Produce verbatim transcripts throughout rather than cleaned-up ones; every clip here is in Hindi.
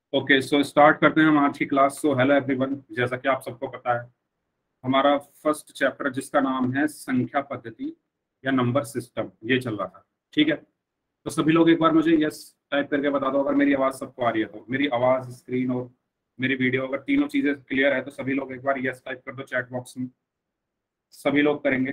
ओके, सो स्टार्ट करते हैं हम आज की क्लास। सो हेलो एवरीवन, जैसा कि आप सबको पता है हमारा फर्स्ट चैप्टर जिसका नाम है संख्या पद्धति या नंबर सिस्टम, ये चल रहा था। ठीक है, तो सभी लोग एक बार मुझे यस टाइप करके बता दो अगर मेरी आवाज़ सबको आ रही है। तो मेरी आवाज़, स्क्रीन और मेरी वीडियो, अगर तीनों चीज़ें क्लियर है तो सभी लोग एक बार यस टाइप कर दो चैट बॉक्स में। सभी लोग करेंगे।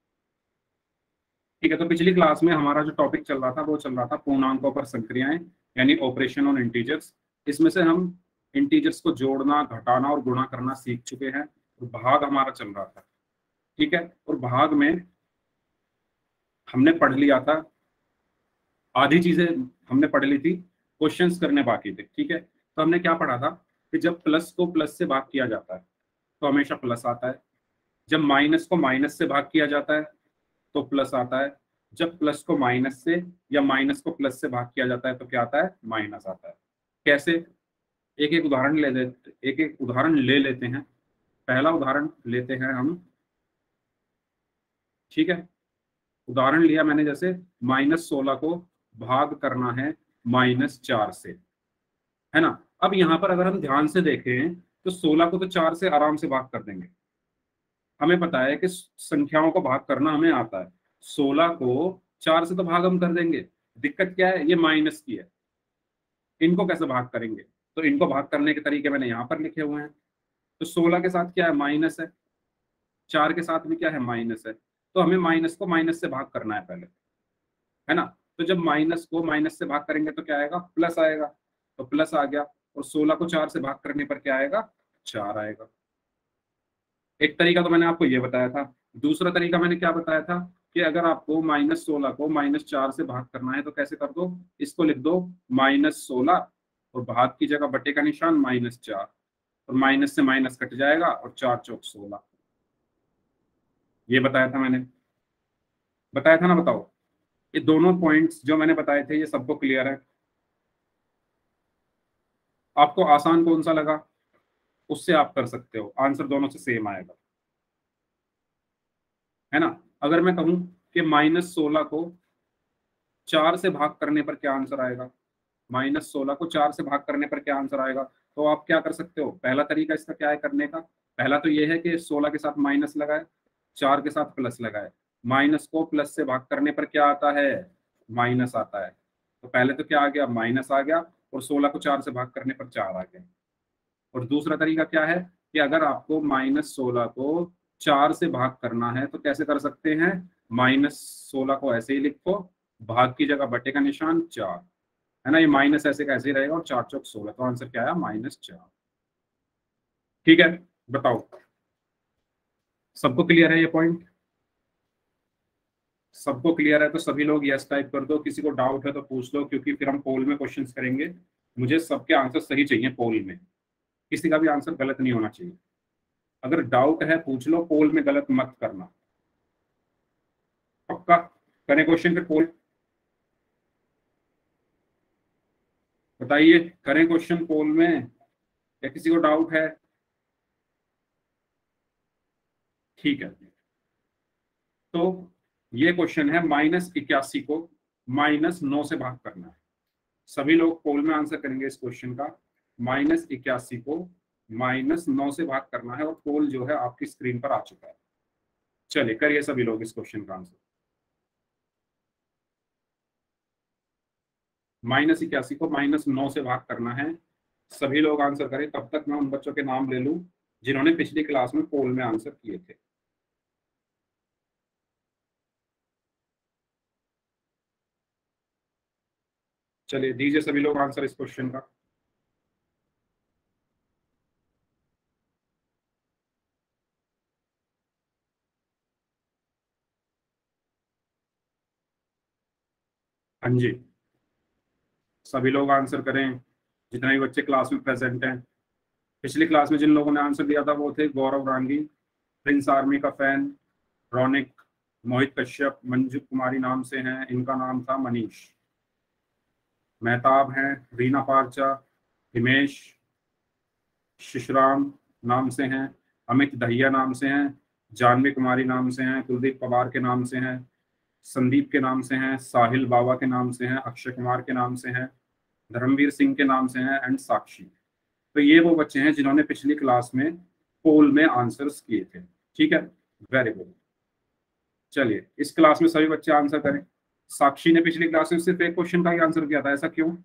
ठीक है, तो पिछली क्लास में हमारा जो टॉपिक चल रहा था वो चल रहा था पूर्णांकों पर संक्रियाएं, यानी ऑपरेशन ऑन इंटीजर्स। इसमें से हम इंटीजर्स को जोड़ना, घटाना और गुणा करना सीख चुके हैं और भाग हमारा चल रहा था। ठीक है, और भाग में हमने पढ़ लिया था, आधी चीजें हमने पढ़ ली थी, क्वेश्चंस करने बाकी थे। ठीक है, तो हमने क्या पढ़ा था कि जब प्लस को प्लस से भाग किया जाता है तो हमेशा प्लस आता है, जब माइनस को माइनस से भाग किया जाता है तो प्लस आता है, जब प्लस को माइनस से या माइनस को प्लस से भाग किया जाता है तो क्या आता है, माइनस आता है। कैसे? एक एक उदाहरण ले लेते एक एक उदाहरण ले लेते हैं। पहला उदाहरण लेते हैं हम। ठीक है, उदाहरण लिया मैंने, जैसे माइनस सोलह को भाग करना है माइनस चार से, है ना। अब यहाँ पर अगर हम ध्यान से देखें तो सोलह को तो चार से आराम से भाग कर देंगे। हमें पता है कि संख्याओं को भाग करना हमें आता है। सोलह को चार से तो भाग हम कर देंगे। दिक्कत क्या है, ये माइनस की है। इनको कैसे भाग करेंगे? तो इनको भाग करने के तरीके मैंने यहाँ पर लिखे हुए हैं। तो सोलह के साथ क्या है, माइनस है। चार के साथ भी क्या है, माइनस है। तो हमें माइनस को माइनस से भाग करना है पहले, है ना। तो जब माइनस को माइनस से भाग करेंगे तो क्या आएगा, प्लस आएगा। तो प्लस आ गया। और सोलह को चार से भाग करने पर क्या आएगा, चार आएगा। एक तरीका तो मैंने आपको ये बताया था। दूसरा तरीका मैंने क्या बताया था कि अगर आपको माइनस सोलह को माइनस चार से भाग करना है तो कैसे कर दो, इसको लिख दो माइनस सोलह और भाग की जगह बटे का निशान माइनस चार, और माइनस से माइनस कट जाएगा और चार चौक सोलह। ये बताया था मैंने, बताया था ना, बताओ। ये दोनों पॉइंट्स जो मैंने बताए थे ये सबको क्लियर है? आपको आसान कौन सा लगा उससे आप कर सकते हो, आंसर दोनों से सेम आएगा, है ना। अगर मैं कहूं कि माइनस सोलह को चार से भाग करने पर क्या आंसर आएगा, माइनस सोलह को चार से भाग करने पर क्या आंसर आएगा, तो आप क्या कर सकते हो। पहला तरीका इसका क्या है करने का, पहला तो ये है कि सोलह के साथ माइनस लगाए, चार के साथ प्लस लगाए। माइनस को प्लस से भाग करने पर क्या आता है, माइनस आता है। तो पहले तो क्या आ गया, माइनस आ गया, और सोलह को चार से भाग करने पर चार आ गया। और दूसरा तरीका क्या है कि अगर आपको माइनस सोलह को चार से भाग करना है तो कैसे कर सकते हैं, माइनस सोलह को ऐसे ही लिखो, भाग की जगह बटे का निशान चार, है ना। ये माइनस ऐसे का ऐसे ही रहेगा और चार चौक सोलह, तो आंसर क्या आया, माइनस चार। ठीक है, बताओ सबको क्लियर है ये पॉइंट? सबको क्लियर है तो सभी लोग यस टाइप कर दो। किसी को डाउट है तो पूछ लो, क्योंकि फिर हम पोल में क्वेश्चंस करेंगे। मुझे सबके आंसर सही चाहिए पोल में, किसी का भी आंसर गलत नहीं होना चाहिए। अगर डाउट है पूछ लो, पोल में गलत मत करना। पक्का? करें क्वेश्चन फिर पोल? बताइए, करें क्वेश्चन पोल में या किसी को डाउट है? ठीक है, तो ये क्वेश्चन है, माइनस इक्यासी को माइनस नौ से भाग करना है। सभी लोग पोल में आंसर करेंगे इस क्वेश्चन का। माइनस इक्यासी को माइनस नौ से भाग करना है और पोल जो है आपकी स्क्रीन पर आ चुका है। चलिए करिए सभी लोग इस क्वेश्चन का आंसर। माइनस इक्यासी को माइनस नौ से भाग करना है, सभी लोग आंसर करें। तब तक मैं उन बच्चों के नाम ले लूं जिन्होंने पिछली क्लास में पोल में आंसर किए थे। चलिए दीजिए सभी लोग आंसर इस क्वेश्चन का। हाँ जी, सभी लोग आंसर करें, जितने भी बच्चे क्लास में प्रेजेंट हैं। पिछली क्लास में जिन लोगों ने आंसर दिया था वो थे गौरव रांगी, प्रिंस आर्मी का फैन, रौनिक, मोहित कश्यप, मंजू कुमारी नाम से हैं, इनका नाम था मनीष, मेहताब हैं, रीना पारचा, हिमेश, शिशराम नाम से हैं, अमित दहिया नाम से हैं, जानवी कुमारी नाम से हैं, कुलदीप पवार के नाम से हैं, संदीप के नाम से हैं, साहिल बाबा के नाम से हैं, अक्षय कुमार के नाम से हैं, धर्मवीर सिंह के नाम से हैं एंड साक्षी। तो ये वो बच्चे हैं जिन्होंने पिछली क्लास में पोल में आंसर्स किए थे। ठीक है, वेरी गुड। चलिए इस क्लास में सभी बच्चे आंसर करें। साक्षी ने पिछली क्लास में सिर्फ एक क्वेश्चन का ही आंसर किया था, ऐसा क्यों?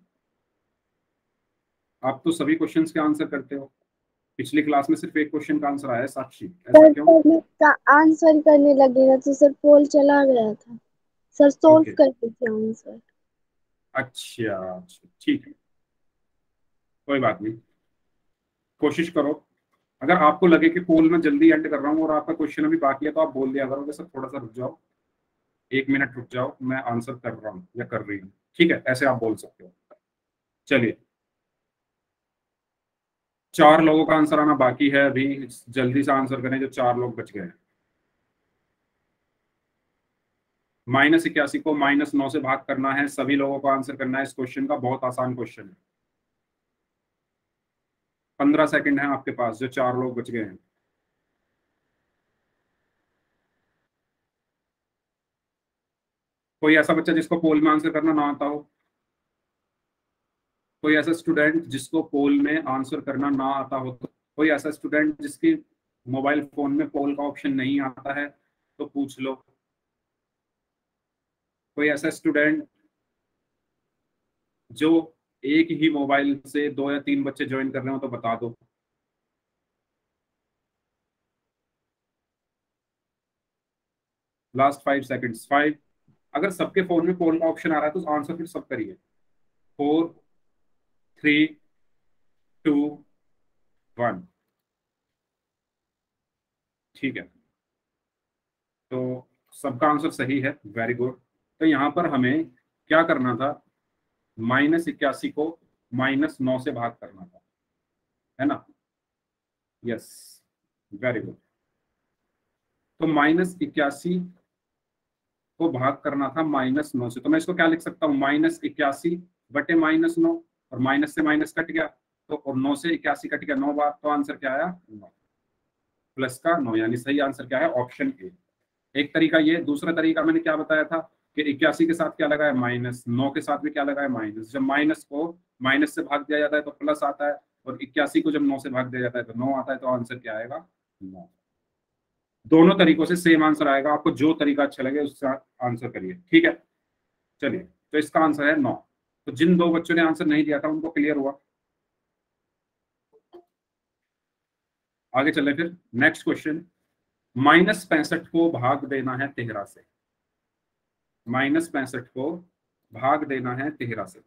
आप तो सभी क्वेश्चंस के आंसर करते हो, पिछली क्लास में सिर्फ एक क्वेश्चन का आंसर आया है साक्षी, ऐसा क्यों? का आंसर करने लगेगा तो सर पोल चला गया था सर, सोल्व ओके, करते थे आंसर। अच्छा अच्छा, ठीक है, कोई बात नहीं, कोशिश करो। अगर आपको लगे कि पोल में जल्दी एंड कर रहा हूँ और आपका क्वेश्चन अभी बाकी है तो आप बोल दिया करो सर थोड़ा सा रुक जाओ, एक मिनट रुक जाओ, मैं आंसर कर रहा हूँ या कर रही हूँ। ठीक है, ऐसे आप बोल सकते हो। चलिए, चार लोगों का आंसर आना बाकी है अभी, जल्दी से आंसर करें जो चार लोग बच गए हैं। माइनस इक्यासी को माइनस नौ से भाग करना है, सभी लोगों को आंसर करना है इस क्वेश्चन का, बहुत आसान क्वेश्चन है। पंद्रह सेकंड है आपके पास, जो चार लोग बच गए हैं। कोई ऐसा बच्चा जिसको पोल में आंसर करना ना आता हो? कोई ऐसा स्टूडेंट जिसको पोल में आंसर करना ना आता हो? तो कोई ऐसा स्टूडेंट जिसके मोबाइल फोन में पोल का ऑप्शन नहीं आता है तो पूछ लो। कोई ऐसा स्टूडेंट जो एक ही मोबाइल से दो या तीन बच्चे ज्वाइन कर रहे हो तो बता दो। Last five seconds, five. अगर सबके फोन में पोल का ऑप्शन आ रहा है तो आंसर फिर सब करिए। Four, three, two, one. ठीक है, तो सबका आंसर सही है, वेरी गुड। तो यहाँ पर हमें क्या करना था? माइनस इक्यासी को माइनस नौ से भाग करना था, है ना? Yes, very good. तो माइनस इक्यासी को भाग करना था माइनस नौ से, तो मैं इसको क्या लिख सकता हूँ? माइनस इक्यासी बटे माइनस नौ, और माइनस से माइनस कट गया तो, और नौ से इक्यासी कट गया नौ बार, तो आंसर क्या आया? नौ। प्लस का नौ, यानी सही आंसर क्या है? Option A. एक तरीका ये, दूसरा तरीका मैंने क्या बताया था कि इक्यासी के साथ क्या लगा है? माइनस। नौ के साथ भी क्या लगा है? माइनस। जब माइनस को माइनस से भाग दिया जाता है तो प्लस आता है, और इक्यासी को जब नौ से भाग दिया जाता है तो नौ आता है, तो आंसर क्या आएगा? नौ। दोनों तरीकों से सेम आंसर आएगा, आपको जो तरीका अच्छा लगे उससे आंसर करिए। ठीक है, चलिए, तो इसका आंसर है नौ। तो जिन दो बच्चों ने आंसर नहीं दिया था उनको क्लियर हुआ। आगे चले फिर, नेक्स्ट क्वेश्चन। माइनस पैंसठ को भाग देना है तेरह से। माइनस पैंसठ को भाग देना है तेरह से।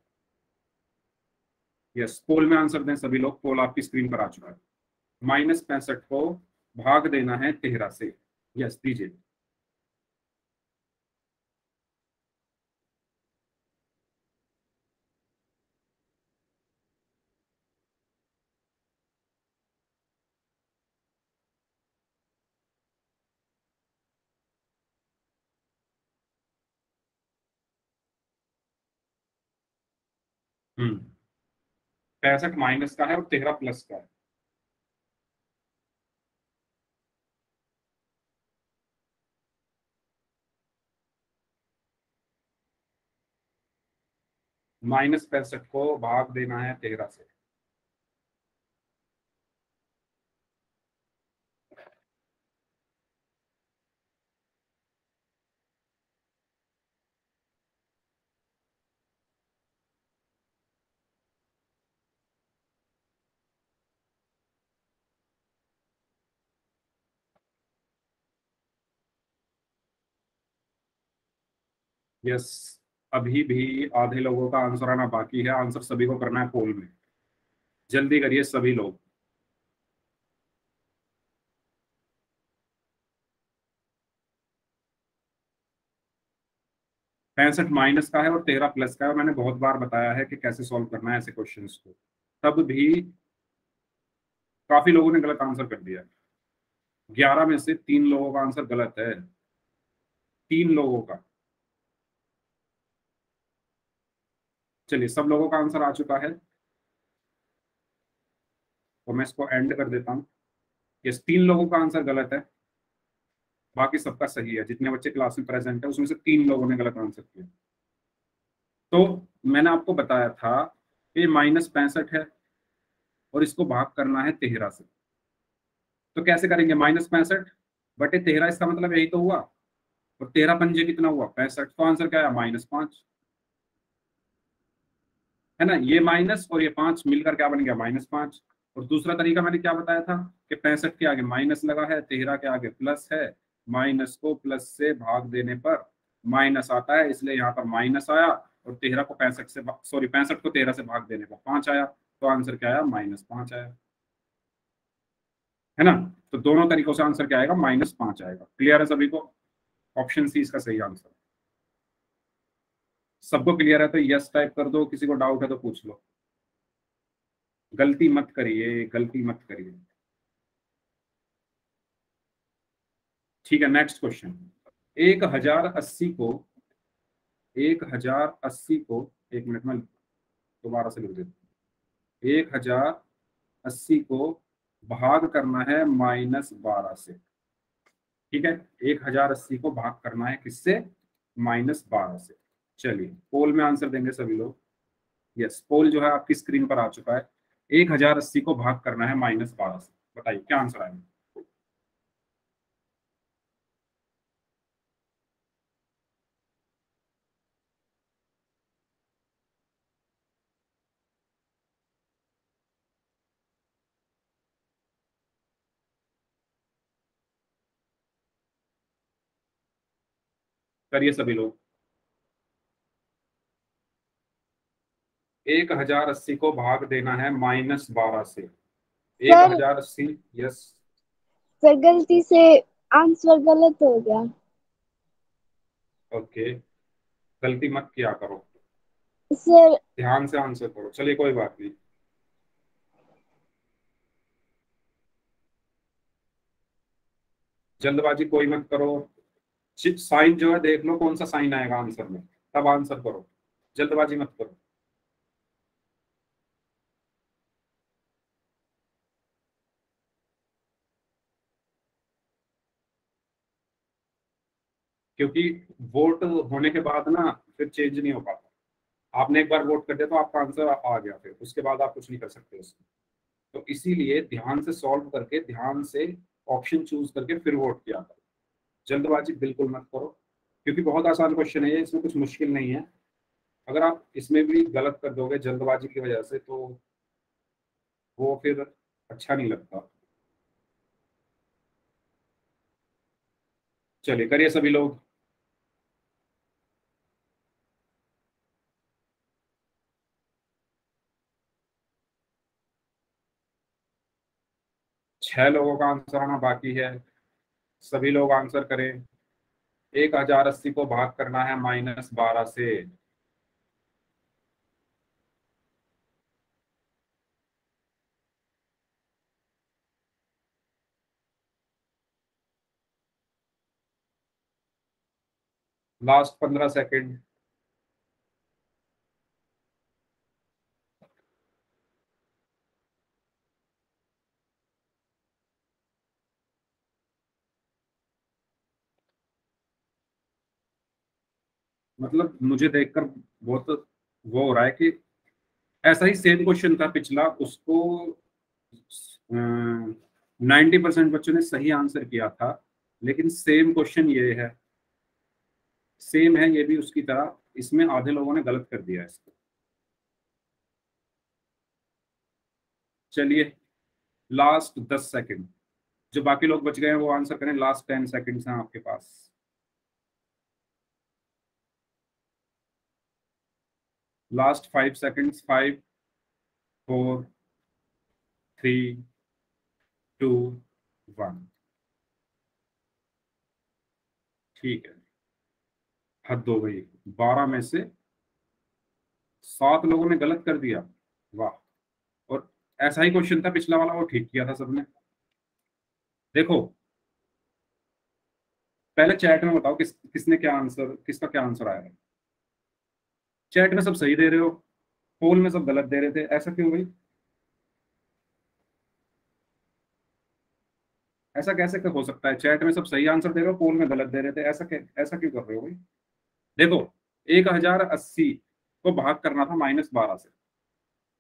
यस, पोल में आंसर दें सभी लोग, पोल आपकी स्क्रीन पर आ चुका है। माइनस पैंसठ को भाग देना है तेरह से। यस, दीजिए। हम्म, पैंसठ माइनस का है और तेरह प्लस का है। माइनस पैंसठ को भाग देना है तेरह से। यस, अभी भी आधे लोगों का आंसर आना बाकी है, आंसर सभी को करना है पोल में, जल्दी करिए सभी लोग। पैंसठ माइनस का है और तेरह प्लस का है, और मैंने बहुत बार बताया है कि कैसे सॉल्व करना है ऐसे क्वेश्चंस को, तब भी काफी लोगों ने गलत आंसर कर दिया। ग्यारह में से तीन लोगों का आंसर गलत है, तीन लोगों का। चलिए, सब लोगों का आंसर आ चुका है तो मैं इसको एंड कर देता हूँ। ये तीन लोगों का आंसर गलत है, बाकी सबका सही है। जितने बच्चे क्लास में प्रेजेंट है उसमें से तीन लोगों ने गलत आंसर किया। तो मैंने आपको बताया था ये माइनस पैंसठ है और इसको भाग करना है तेरह से। तो कैसे करेंगे, माइनस पैंसठ बटे तेरह, इसका मतलब यही तो हुआ, और तेरह पंजे कितना हुआ पैंसठ, तो आंसर क्या है माइनस पांच, है ना। ये माइनस और ये पांच मिलकर क्या बन गया माइनस पांच। और दूसरा तरीका मैंने क्या बताया था कि पैंसठ के आगे माइनस लगा है, तेरह के आगे प्लस है, माइनस को प्लस से भाग देने पर माइनस आता है, इसलिए यहाँ पर माइनस आया, और तेरह को पैंसठ से सॉरी पैंसठ को तेरह से भाग देने पर पांच आया, तो आंसर क्या आया माइनस पांच आया, है ना। तो दोनों तरीकों से आंसर क्या आएगा माइनस पांच आएगा। क्लियर है सभी को, ऑप्शन सी इसका सही आंसर। सबको क्लियर है तो यस टाइप कर दो, किसी को डाउट है तो पूछ लो, गलती मत करिए, गलती मत करिए। ठीक है, नेक्स्ट क्वेश्चन। एक हजार अस्सी को एक हजार अस्सी को एक मिनट में दोबारा से लिख देता हूं। एक हजार अस्सी को भाग करना है माइनस बारह से। ठीक है, एक हजार अस्सी को भाग करना है किससे, माइनस बारह से। चलिए पोल में आंसर देंगे सभी लोग। यस, पोल जो है आपकी स्क्रीन पर आ चुका है। एक हजार अस्सी को भाग करना है माइनस बारह से, बताइए क्या आंसर आएगा। करिए सभी लोग। एक हजार अस्सी को भाग देना है माइनस बारह से। एक सर हजार अस्सी यस। सर गलती से आंसर गलत हो गया। ओके, गलती मत किया करो, सर ध्यान से आंसर करो। चलिए कोई बात नहीं, जल्दबाजी कोई मत करो। साइन जो है देख लो कौन सा साइन आएगा आंसर में, तब आंसर करो, जल्दबाजी मत करो। क्योंकि वोट होने के बाद ना फिर चेंज नहीं हो पाता। आपने एक बार वोट कर दिया तो आपका आंसर आ गया, फिर उसके बाद आप कुछ नहीं कर सकते उसमें। तो इसीलिए ध्यान से सॉल्व करके, ध्यान से ऑप्शन चूज करके फिर वोट किया करो। जल्दबाजी बिल्कुल मत करो, क्योंकि बहुत आसान क्वेश्चन है ये, इसमें कुछ मुश्किल नहीं है। अगर आप इसमें भी गलत कर दोगे जल्दबाजी की वजह से तो वो फिर अच्छा नहीं लगता। चलिए करिए सभी लोग। छह लोगों का आंसर आना बाकी है, सभी लोग आंसर करें। एक हजार अस्सी को भाग करना है माइनस बारह से। लास्ट पंद्रह सेकंड। मतलब मुझे देखकर बहुत वो हो रहा है कि ऐसा ही सेम क्वेश्चन था पिछला, उसको नाइन्टी परसेंट बच्चों ने सही आंसर किया था, लेकिन सेम क्वेश्चन ये है, सेम है ये भी उसकी तरह, इसमें आधे लोगों ने गलत कर दिया है इसको। चलिए लास्ट दस सेकंड, जो बाकी लोग बच गए हैं वो आंसर करें। लास्ट टेन सेकंड्स हैं आपके पास। Last five seconds, five, four, three, two, one. ठीक है, हद हो गई। बारह में से सात लोगों ने गलत कर दिया, वाह। और ऐसा ही क्वेश्चन था पिछला वाला, वो ठीक किया था सबने। देखो पहले चैट में बताओ किस किसने क्या आंसर, किसका क्या आंसर आया है। चैट में सब सही दे रहे हो, पोल में सब गलत दे रहे थे, ऐसा क्यों भाई? ऐसा कैसे हो सकता है, चैट में सब सही आंसर दे रहे हो, पोल में गलत दे रहे थे, ऐसा क्या, ऐसा क्यों कर रहे हो भाई? देखो एक हजार अस्सी को भाग करना था माइनस बारह से,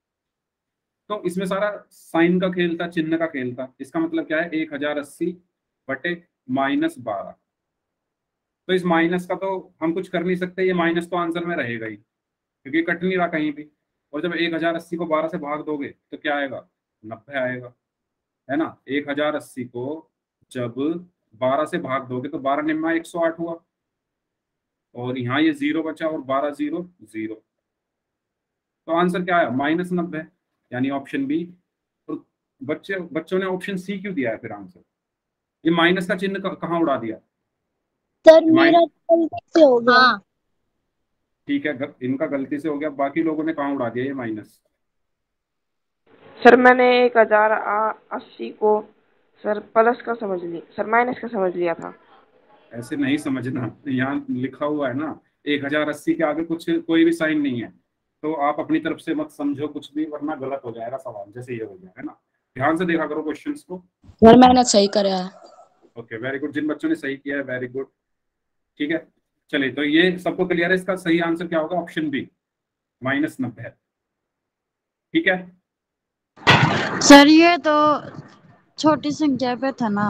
तो इसमें सारा साइन का खेल था, चिन्ह का खेल था। इसका मतलब क्या है, एक हजार अस्सी बटे माइनस बारह। तो इस माइनस का तो हम कुछ कर नहीं सकते, ये माइनस तो आंसर में रहेगा ही, क्योंकि कट नहीं रहा कहीं भी। और जब एक हजार अस्सी को बारह से भाग दोगे तो क्या आएगा, नब्बे आएगा, है ना। एक हजार अस्सी को जब बारह से भाग दोगे तो बारह निम्मा एक सौ आठ हुआ, और यहाँ ये जीरो बचा, और बारह जीरो जीरो, तो आंसर क्या आया, माइनस नब्बे, यानी ऑप्शन बी। तो बच्चे बच्चों ने ऑप्शन सी क्यों दिया है फिर आंसर, ये माइनस का चिन्ह क- कहाँ उड़ा दिया, सर ये मेरा माइन गलती से हो गया। हाँ ठीक है, ग, इनका गलती से हो गया, बाकी लोगों ने कहाँ उड़ा दिया ये माइनस। सर, मैंने एक हजार अस्सी को सर प्लस का समझ लिया, सर माइनस का समझ लिया था। ऐसे नहीं समझना, यहाँ लिखा हुआ है ना, एक हजार अस्सी के आगे कुछ कोई भी साइन नहीं है, तो आप अपनी तरफ से मत समझो कुछ भी, वरना गलत हो जाएगा सवाल, जैसे ये हो गया है ना। ध्यान से देखा करो क्वेश्चंस को। सर मैंने सही करा है। ओके, वेरी गुड, जिन बच्चों ने सही किया है वेरी गुड। ठीक है, चलिए, तो ये सबको क्लियर है, इसका सही आंसर क्या होगा, ऑप्शन बी, माइनस नब्बे है। ठीक है, सर ये तो छोटी संख्या पे था ना।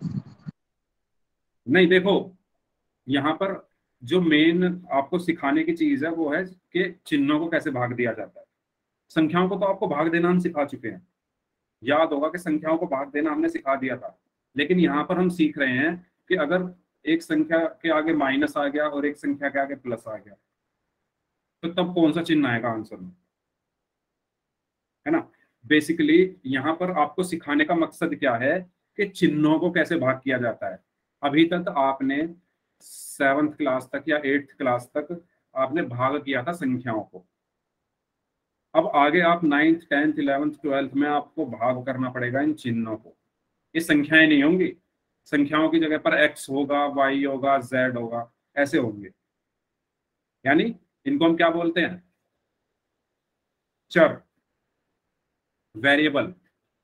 नहीं देखो, यहाँ पर जो मेन आपको सिखाने की चीज है वो है कि चिन्हों को कैसे भाग दिया जाता है। संख्याओं को तो आपको भाग देना हम सिखा चुके हैं, याद होगा कि संख्याओं को भाग देना हमने सिखा दिया था, लेकिन यहाँ पर हम सीख रहे हैं कि अगर एक संख्या के आगे माइनस आ गया और एक संख्या के आगे प्लस आ गया, तो तब कौन सा चिन्ह आएगा आंसर में, है ना। बेसिकली यहाँ पर आपको सिखाने का मकसद क्या है कि चिन्हों को कैसे भाग किया जाता है। अभी तक आपने सेवन्थ क्लास तक या एट्थ क्लास तक आपने भाग किया था संख्याओं को, अब आगे आप नाइन्थ टेंथ इलेवेंथ ट्वेल्थ में आपको भाग करना पड़ेगा इन चिन्हों को। ये संख्याएं नहीं होंगी, संख्याओं की जगह पर एक्स होगा, वाई होगा, जेड होगा, ऐसे होंगे, यानी इनको हम क्या बोलते हैं, चर, वेरिएबल।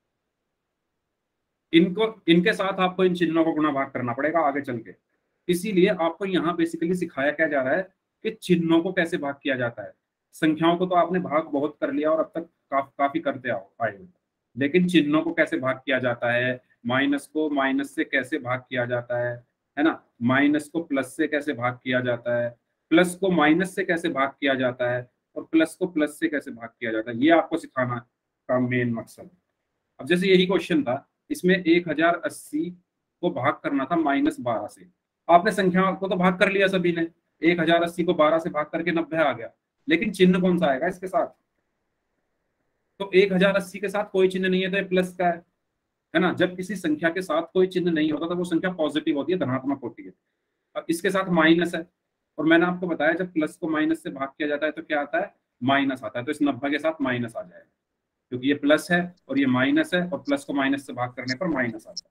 इनको इनके साथ आपको इन चिन्हों को गुणा भाग करना पड़ेगा आगे चल के। इसीलिए आपको यहाँ बेसिकली सिखाया क्या जा रहा है कि चिन्हों को कैसे भाग किया जाता है। संख्याओं को तो आपने भाग बहुत कर लिया और अब तक का, काफी करते आओ आए हो, लेकिन चिन्हों को कैसे भाग किया जाता है, माइनस को माइनस से कैसे भाग किया जाता है है ना, माइनस को प्लस से कैसे भाग किया जाता है, प्लस को माइनस से कैसे भाग किया जाता है, और प्लस को प्लस से कैसे भाग किया जाता है, ये आपको सिखाना का मेन मकसद है। अब जैसे यही क्वेश्चन था, इसमें एक हजार अस्सी को भाग करना था माइनस बारह से, आपने संख्या को तो भाग कर लिया सभी ने, एक हजार अस्सी को बारह से भाग करके नब्बे आ गया, लेकिन चिन्ह कौन सा आएगा इसके साथ, तो एक हजार अस्सी के साथ कोई चिन्ह नहीं है तो ये प्लस का है है ना। जब किसी संख्या के साथ कोई चिन्ह नहीं होता तो वो संख्या पॉजिटिव होती है, धनात्मक होती है। अब इसके साथ माइनस है, और मैंने आपको बताया जब प्लस को माइनस से भाग किया जाता है तो क्या आता है, माइनस आता है, तो इस नब्बे के साथ माइनस आ जाएगा, क्योंकि ये प्लस है और ये माइनस है, और प्लस को माइनस से भाग करने पर माइनस आता है।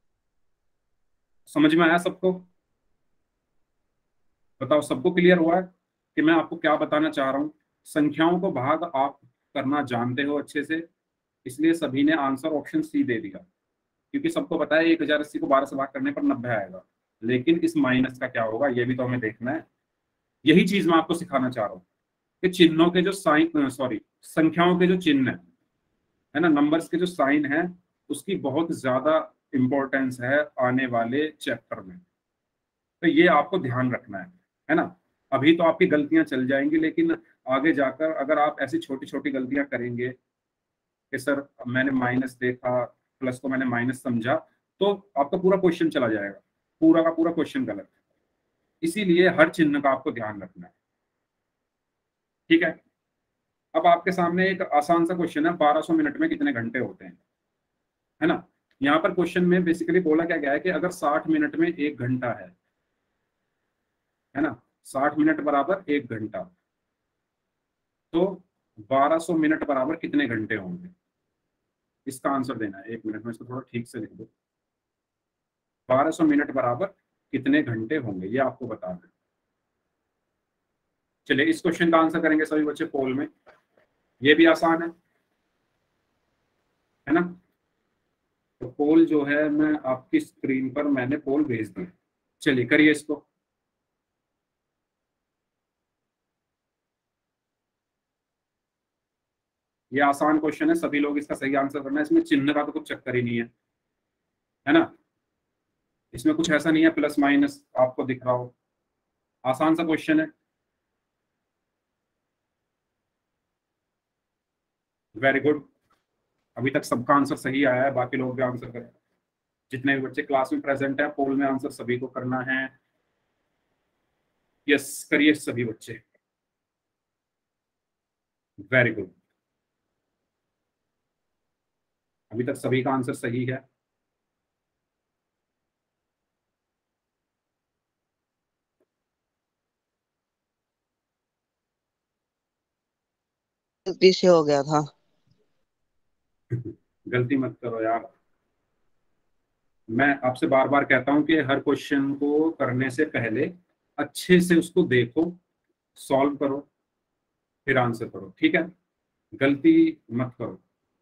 समझ में आया सबको, बताओ सबको क्लियर हुआ है कि मैं आपको क्या बताना चाह रहा हूँ। संख्याओं को भाग आप करना जानते हो अच्छे से, इसलिए सभी ने आंसर ऑप्शन सी दे दिया, क्योंकि सबको पता है एक हजार अस्सी को बारह से भाग करने पर नब्बे आएगा, लेकिन इस माइनस का क्या होगा ये भी तो हमें देखना है। यही चीज मैं आपको सिखाना चाह रहा हूँ कि चिन्हों के जो साइन, सॉरी संख्याओं के जो चिन्ह है है ना, नंबर्स के जो साइन है, उसकी बहुत ज्यादा इंपॉर्टेंस है आने वाले चैप्टर में, तो ये आपको ध्यान रखना है है ना। अभी तो आपकी गलतियां चल जाएंगी, लेकिन आगे जाकर अगर आप ऐसी छोटी छोटी गलतियां करेंगे कि सर मैंने माइनस देखा, प्लस को मैंने माइनस समझा, तो आपका पूरा क्वेश्चन चला जाएगा, पूरा का पूरा क्वेश्चन गलत है। इसीलिए हर चिन्ह का आपको ध्यान रखना है। ठीक है, अब आपके सामने एक आसान सा क्वेश्चन है, बारह सौ मिनट में कितने घंटे होते हैं, है ना। यहाँ पर क्वेश्चन में बेसिकली बोला क्या गया है कि अगर साठ मिनट में एक घंटा है है ना, साठ मिनट बराबर एक घंटा, तो बारह सौ मिनट बराबर कितने घंटे होंगे, इसका आंसर देना है। एक मिनट में इसको थोड़ा ठीक से लिख दो, बारह सौ मिनट बराबर कितने घंटे होंगे ये आपको बताना है। चलिए इस क्वेश्चन का आंसर करेंगे सभी बच्चे पोल में, ये भी आसान है है ना। तो पोल जो है मैं आपकी स्क्रीन पर मैंने पोल भेज दिया, चलिए करिए इसको। ये आसान क्वेश्चन है, सभी लोग इसका सही आंसर करना है, इसमें चिन्ह का तो कुछ चक्कर ही नहीं है, है ना। इसमें कुछ ऐसा नहीं है प्लस माइनस आपको दिख रहा हो, आसान सा क्वेश्चन है। वेरी गुड, अभी तक सबका आंसर सही आया है, बाकी लोग भी आंसर करें। जितने भी बच्चे क्लास में प्रेजेंट है पोल में आंसर सभी को करना है। यस करिए सभी बच्चे, वेरी गुड, अभी तक सभी का आंसर सही है। गलती से हो गया था। गलती मत करो यार, मैं आपसे बार बार कहता हूं कि हर क्वेश्चन को करने से पहले अच्छे से उसको देखो, सॉल्व करो, फिर आंसर करो, ठीक है। गलती मत करो।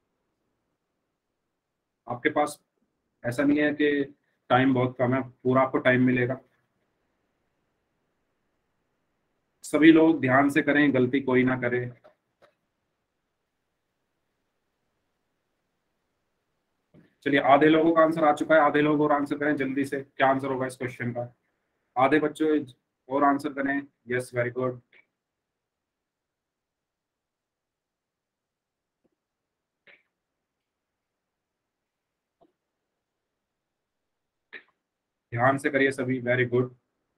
आपके पास ऐसा नहीं है कि टाइम बहुत कम है, पूरा आपको टाइम मिलेगा। सभी लोग ध्यान से करें, गलती कोई ना करे। चलिए आधे लोगों का आंसर आ चुका है, आधे लोग और आंसर करें जल्दी से, क्या आंसर होगा इस क्वेश्चन का। आधे बच्चों और आंसर करें। यस वेरी गुड, ध्यान से करिए सभी, वेरी गुड।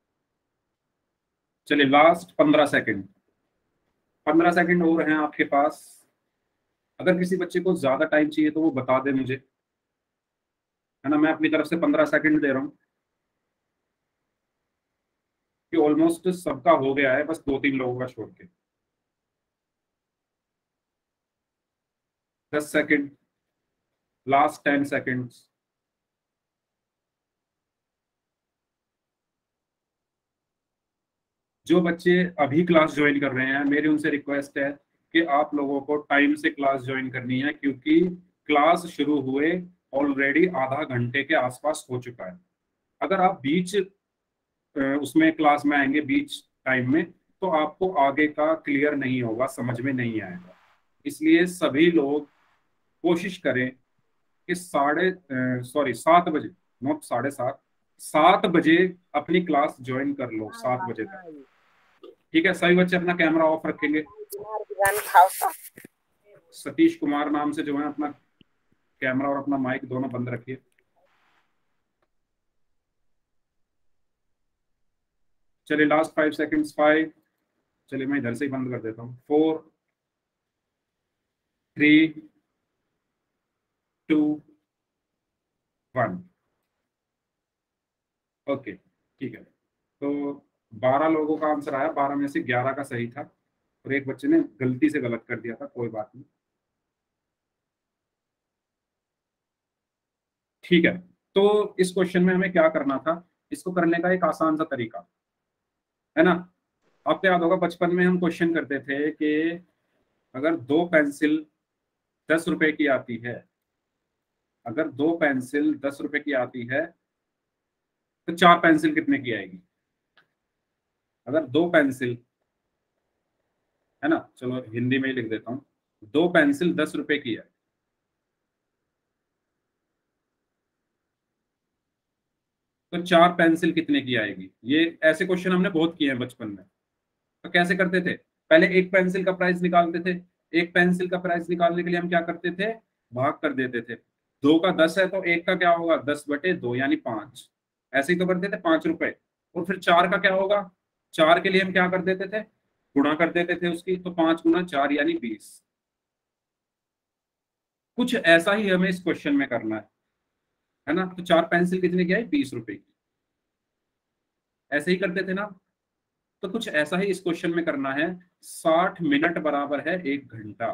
चलिए लास्ट पंद्रह सेकंड, पंद्रह सेकंड और हैं आपके पास। अगर किसी बच्चे को ज्यादा टाइम चाहिए तो वो बता दे मुझे, है ना। मैं अपनी तरफ से पंद्रह सेकंड दे रहा हूँ कि ऑलमोस्ट सबका हो गया है, बस दो तीन लोगों का छोड़ के। दस सेकंड, लास्ट टेन सेकंड्स। जो बच्चे अभी क्लास ज्वाइन कर रहे हैं, मेरी उनसे रिक्वेस्ट है कि आप लोगों को टाइम से क्लास ज्वाइन करनी है, क्योंकि क्लास शुरू हुए ऑलरेडी आधा घंटे के आसपास हो चुका है। अगर आप बीच उसमें क्लास में आएंगे बीच टाइम में, तो आपको आगे का क्लियर नहीं होगा, समझ में नहीं आएगा। इसलिए सभी लोग कोशिश करें कि साढ़े सॉरी सात बजे, नॉट साढ़े सात, सात बजे अपनी क्लास ज्वाइन कर लो, सात बजे तक, ठीक है। सभी बच्चे अपना कैमरा ऑफ रखेंगे। सतीश कुमार नाम से जो है अपना कैमरा और अपना माइक दोनों बंद रखिए। चलिए लास्ट फाइव सेकंड्स, फाइव, चलिए मैं इधर से ही बंद कर देता हूँ। Four, three, two, one. Okay ठीक है, तो बारह लोगों का आंसर आया, बारह में से ग्यारह का सही था और एक बच्चे ने गलती से गलत कर दिया था, कोई बात नहीं, ठीक है। तो इस क्वेश्चन में हमें क्या करना था, इसको करने का एक आसान सा तरीका है ना। आपको याद होगा बचपन में हम क्वेश्चन करते थे कि अगर दो पेंसिल दस रुपए की आती है, अगर दो पेंसिल दस रुपए की आती है तो चार पेंसिल कितने की आएगी। अगर दो पेंसिल, है ना, चलो हिंदी में ही लिख देता हूं, दो पेंसिल दस रुपए की है तो चार पेंसिल कितने की आएगी। ये ऐसे क्वेश्चन हमने बहुत किए हैं बचपन में। तो कैसे करते थे, पहले एक पेंसिल का प्राइस निकालते थे, एक पेंसिल का प्राइस निकालने के लिए हम क्या करते थे, भाग कर देते थे। दो का दस है तो एक का क्या होगा, दस बटे दो यानी पांच, ऐसे ही तो करते थे, पांच रुपए। और फिर चार का क्या होगा, चार के लिए हम क्या कर देते थे, गुणा कर देते थे उसकी, तो पांच गुना चार यानी बीस। कुछ ऐसा ही हमें इस क्वेश्चन में करना है, है ना। तो चार पेंसिल कितने की आई, बीस रुपए की, ऐसे ही करते थे ना। तो कुछ ऐसा ही इस क्वेश्चन में करना है। साठ मिनट बराबर है एक घंटा,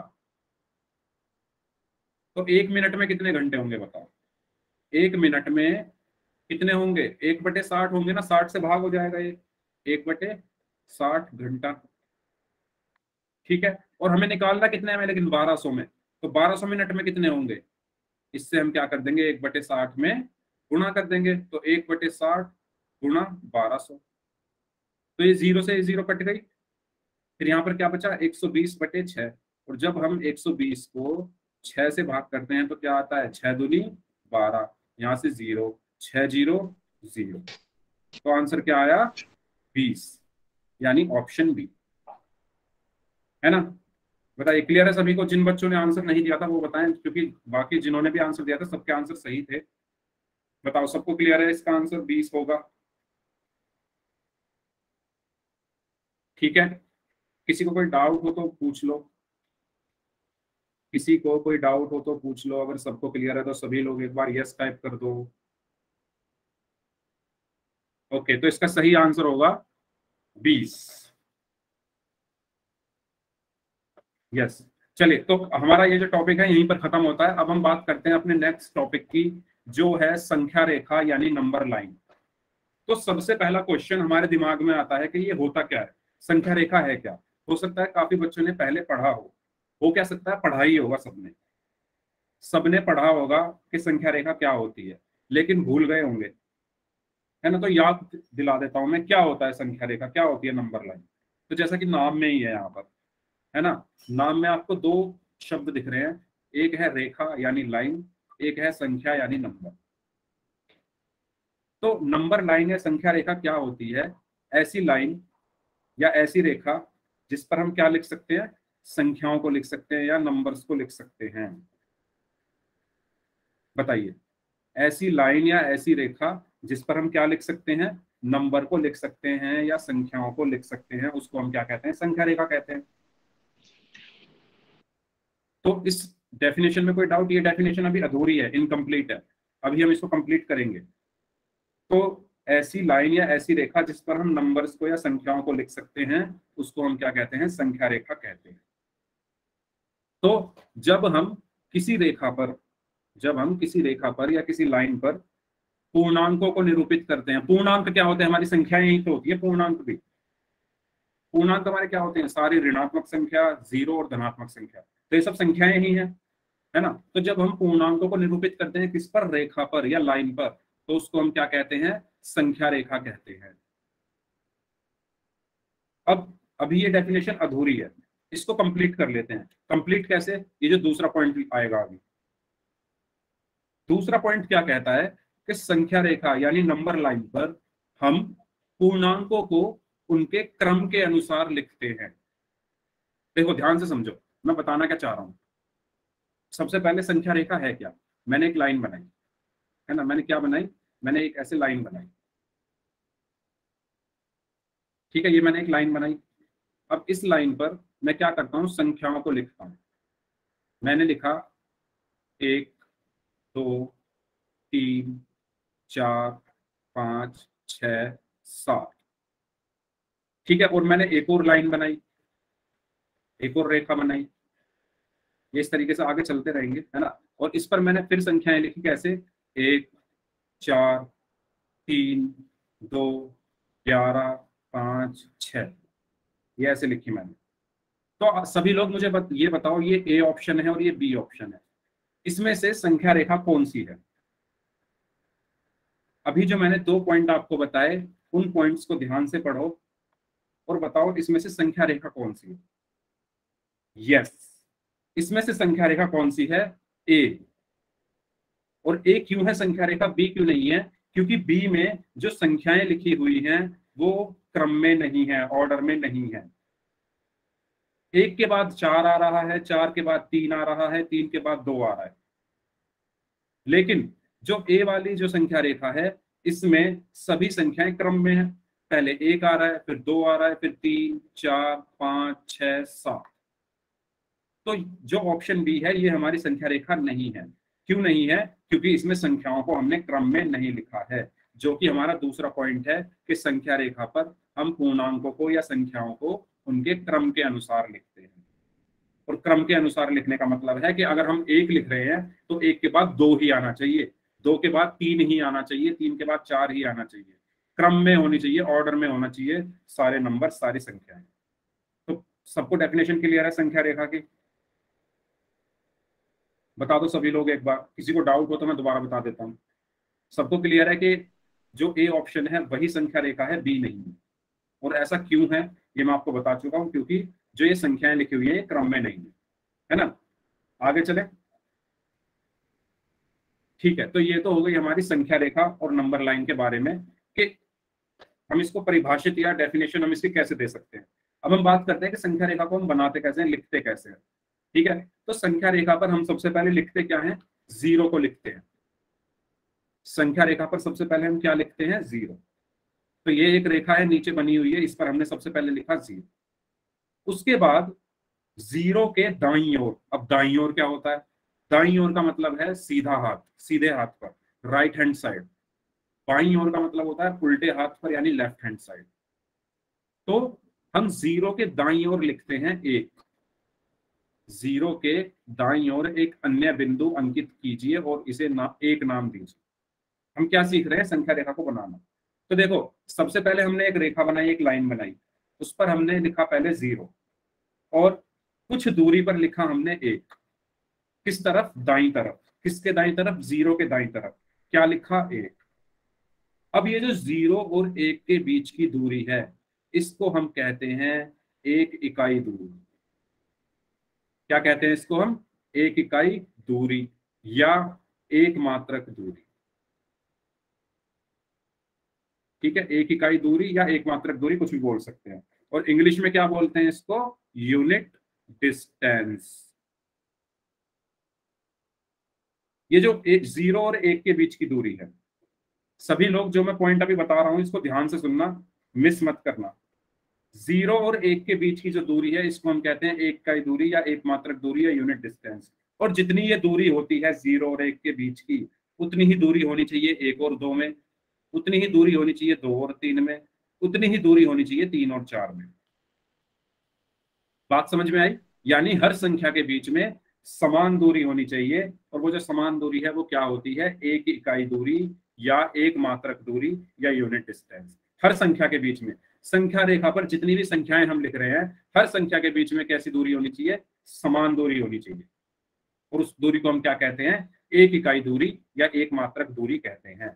तो एक मिनट में कितने घंटे होंगे बताओ, एक मिनट में कितने होंगे, एक बटे साठ होंगे ना, साठ से भाग हो जाएगा ये, एक बटे साठ घंटा, ठीक है। और हमें निकालना कितने में, लेकिन बारह सौ में, तो बारह सौ मिनट में कितने होंगे, इससे हम क्या कर देंगे, एक बटे साठ में गुणा कर देंगे, तो एक बटे साठ गुणा बारह सौ, तो ये जीरो से जीरो कट गई, फिर यहाँ पर क्या बचा, एक सौ बीस बटे छह, और जब हम एक सौ बीस को छह से भाग करते हैं तो क्या आता है, छह दूनी बारह, यहाँ से जीरो, छह जीरो जीरो, तो आंसर क्या आया, बीस, यानी ऑप्शन बी, है ना। बताइए क्लियर है सभी को? जिन बच्चों ने आंसर नहीं दिया था वो बताएं, क्योंकि बाकी जिन्होंने भी आंसर दिया था सबके आंसर सही थे। बताओ सबको क्लियर है, इसका आंसर बीस होगा? ठीक है, किसी को कोई डाउट हो तो पूछ लो, किसी को कोई डाउट हो तो पूछ लो। अगर सबको क्लियर है तो सभी लोग एक बार यस टाइप कर दो। ओके, तो इसका सही आंसर होगा बीस। यस, चलिए, तो हमारा ये जो टॉपिक है यहीं पर खत्म होता है। अब हम बात करते हैं अपने नेक्स्ट टॉपिक की, जो है संख्या रेखा यानी नंबर लाइन। तो सबसे पहला क्वेश्चन हमारे दिमाग में आता है कि ये होता क्या है, संख्या रेखा है क्या। हो सकता है काफी बच्चों ने पहले पढ़ा हो हो क्या सकता है, पढ़ा ही होगा सबने सबने पढ़ा होगा कि संख्या रेखा क्या होती है, लेकिन भूल गए होंगे, है ना। तो याद दिला देता हूं मैं, क्या होता है संख्या रेखा, क्या होती है नंबर लाइन। तो जैसा कि नाम में ही है यहाँ पर, है ना, नाम में आपको दो शब्द दिख रहे हैं, एक है रेखा यानी लाइन, एक है संख्या यानी नंबर। तो नंबर लाइन या संख्या रेखा क्या होती है, ऐसी लाइन या ऐसी रेखा जिस पर हम क्या लिख सकते हैं, संख्याओं को लिख सकते हैं या नंबर्स को लिख सकते हैं। बताइए, ऐसी लाइन या ऐसी रेखा जिस पर हम क्या लिख सकते हैं, नंबर को लिख सकते हैं या संख्याओं को लिख सकते हैं, उसको हम क्या कहते हैं, संख्या रेखा कहते हैं। तो इस डेफिनेशन में कोई डाउट, ये डेफिनेशन अभी अधूरी है, इनकम्प्लीट है, अभी हम इसको कंप्लीट करेंगे। तो ऐसी लाइन या ऐसी रेखा जिस पर हम नंबर्स को या संख्याओं को लिख सकते हैं, उसको हम क्या कहते हैं, संख्या रेखा कहते हैं। तो जब हम किसी रेखा पर जब हम किसी रेखा पर या किसी लाइन पर पूर्णांकों को निरूपित करते हैं, पूर्णांक क्या होते हैं, हमारी संख्याएं ही तो होती है पूर्णांक भी। पूर्णांक हमारे क्या होते हैं, सारी ऋणात्मक संख्या, जीरो और धनात्मक संख्या, तो ये सब संख्याएं ही हैं, है ना। तो जब हम पूर्णांकों को निरूपित करते हैं किस पर, रेखा पर या लाइन पर, तो उसको हम क्या कहते हैं, संख्या रेखा कहते हैं। अब अभी ये डेफिनेशन अधूरी है, इसको कंप्लीट कर लेते हैं। कंप्लीट कैसे, ये जो दूसरा पॉइंट आएगा अभी, दूसरा पॉइंट क्या कहता है कि संख्या रेखा यानी नंबर लाइन पर हम पूर्णांकों को उनके क्रम के अनुसार लिखते हैं। देखो ध्यान से समझो, मैं बताना क्या चाह रहा हूं। सबसे पहले संख्या रेखा है क्या, मैंने एक लाइन बनाई, है ना, मैंने क्या बनाई, मैंने एक ऐसे लाइन बनाई, ठीक है, ये मैंने एक लाइन बनाई। अब इस लाइन पर मैं क्या करता हूं, संख्याओं को लिखता हूं। मैंने लिखा एक, दो, तीन, चार, पांच, छ, सात, ठीक है। और मैंने एक और लाइन बनाई, एक और रेखा बनाई, ये इस तरीके से आगे चलते रहेंगे, है ना। और इस पर मैंने फिर संख्याएं लिखी, कैसे, एक, चार, तीन, दो, ग्यारह, पांच, छ, ये ऐसे लिखी मैंने। तो सभी लोग मुझे बत, ये बताओ, ये ए ऑप्शन है और ये बी ऑप्शन है, इसमें से संख्या रेखा कौन सी है। अभी जो मैंने दो पॉइंट आपको बताए, उन पॉइंट्स को ध्यान से पढ़ो और बताओ इसमें से संख्या रेखा कौन सी है। यस, इसमें से संख्या रेखा कौन सी है, ए। और ए क्यों है संख्या रेखा, बी क्यों नहीं है, क्योंकि बी में जो संख्याएं लिखी हुई हैं वो क्रम में नहीं है, ऑर्डर में नहीं है। एक के बाद चार आ रहा है, चार के बाद तीन आ रहा है, तीन के बाद दो आ रहा है। लेकिन जो ए वाली जो संख्या रेखा है, इसमें सभी संख्याएं क्रम में है, पहले एक आ रहा है, फिर दो आ रहा है, फिर तीन, चार, पांच, छह, सात। तो जो ऑप्शन बी है ये हमारी संख्या रेखा नहीं है। क्यों नहीं है, क्योंकि इसमें संख्याओं को हमने क्रम में नहीं लिखा है, जो कि हमारा दूसरा पॉइंट है कि संख्या रेखा पर हम पूर्णांकों को या संख्याओं को उनके क्रम के अनुसार लिखते हैं। और क्रम के अनुसार लिखने का मतलब है कि अगर हम एक लिख रहे हैं तो एक के बाद दो ही आना चाहिए, दो के बाद तीन ही आना चाहिए, तीन के बाद चार ही आना चाहिए, क्रम में होनी चाहिए, ऑर्डर में होना चाहिए सारे नंबर, सारी संख्याएं। तो सबको डेफिनेशन क्लियर है संख्या रेखा की? बता दो सभी लोग एक बार, किसी को डाउट हो तो मैं दोबारा बता देता हूँ। सबको क्लियर है कि जो ए ऑप्शन है वही संख्या रेखा है, बी नहीं है। और ऐसा क्यों है ये मैं आपको बता चुका हूँ, क्योंकि जो ये संख्याएं लिखी हुई है क्रम में नहीं है। है ना। आगे चले, ठीक है। तो ये तो हो गई हमारी संख्या रेखा और नंबर लाइन के बारे में कि हम इसको परिभाषित या डेफिनेशन हम इसकी कैसे दे सकते हैं। अब हम बात करते हैं कि संख्या रेखा को हम बनाते कैसे हैं, लिखते कैसे हैं। ठीक है, तो संख्या रेखा पर हम सबसे पहले लिखते क्या है, जीरो को लिखते हैं। संख्या रेखा पर सबसे पहले हम क्या लिखते हैं, जीरो। तो ये एक रेखा है नीचे बनी हुई है, इस पर हमने सबसे पहले लिखा जीरो। उसके बाद जीरो के दाईं ओर, अब दाईं ओर क्या होता है, दाईं ओर का मतलब है सीधा हाथ, सीधे हाथ पर, राइट हैंड साइड। बाईं ओर का मतलब होता है उल्टे हाथ पर, यानी लेफ्ट हैंड साइड। तो हम जीरो के दाईं ओर लिखते हैं एक, जीरो के दाईं ओर एक अन्य बिंदु अंकित कीजिए और इसे ना, एक नाम दीजिए। हम क्या सीख रहे हैं, संख्या रेखा को बनाना। तो देखो सबसे पहले हमने एक रेखा बनाई, एक लाइन बनाई, उस पर हमने लिखा पहले जीरो और कुछ दूरी पर लिखा हमने एक। किस तरफ, दाईं तरफ। किसके दाईं तरफ, जीरो के दाईं तरफ। क्या लिखा, एक। अब ये जो जीरो और एक के बीच की दूरी है, इसको हम कहते हैं एक इकाई दूरी। क्या कहते हैं इसको हम, एक इकाई दूरी या एक मात्रक दूरी। ठीक है, एक इकाई दूरी या एक मात्रक दूरी, कुछ भी बोल सकते हैं। और इंग्लिश में क्या बोलते हैं इसको, यूनिट डिस्टेंस। ये जो एक जीरो और एक के बीच की दूरी है, सभी लोग जो मैं पॉइंट अभी बता रहा हूं इसको ध्यान से सुनना, मिस मत करना। जीरो और एक के बीच की जो दूरी है, इसको हम कहते हैं एक इकाई दूरी या एक मात्रक दूरी या यूनिट डिस्टेंस। और जितनी ये दूरी होती है जीरो और एक के बीच की, उतनी ही दूरी होनी चाहिए एक और दो में, उतनी ही दूरी होनी चाहिए दो और तीन में, उतनी ही दूरी होनी चाहिए तीन और चार में। बात समझ में आई, यानी हर संख्या के बीच में समान दूरी होनी चाहिए। और वो जो समान दूरी है वो क्या होती है, एक इकाई दूरी या एक मात्रक दूरी या यूनिट डिस्टेंस। हर संख्या के बीच में, संख्या रेखा पर जितनी भी संख्याएं हम लिख रहे हैं, हर संख्या के बीच में कैसी दूरी होनी चाहिए, समान दूरी होनी चाहिए। और उस दूरी को हम क्या कहते हैं, एक इकाई दूरी या एक मात्रक दूरी कहते हैं।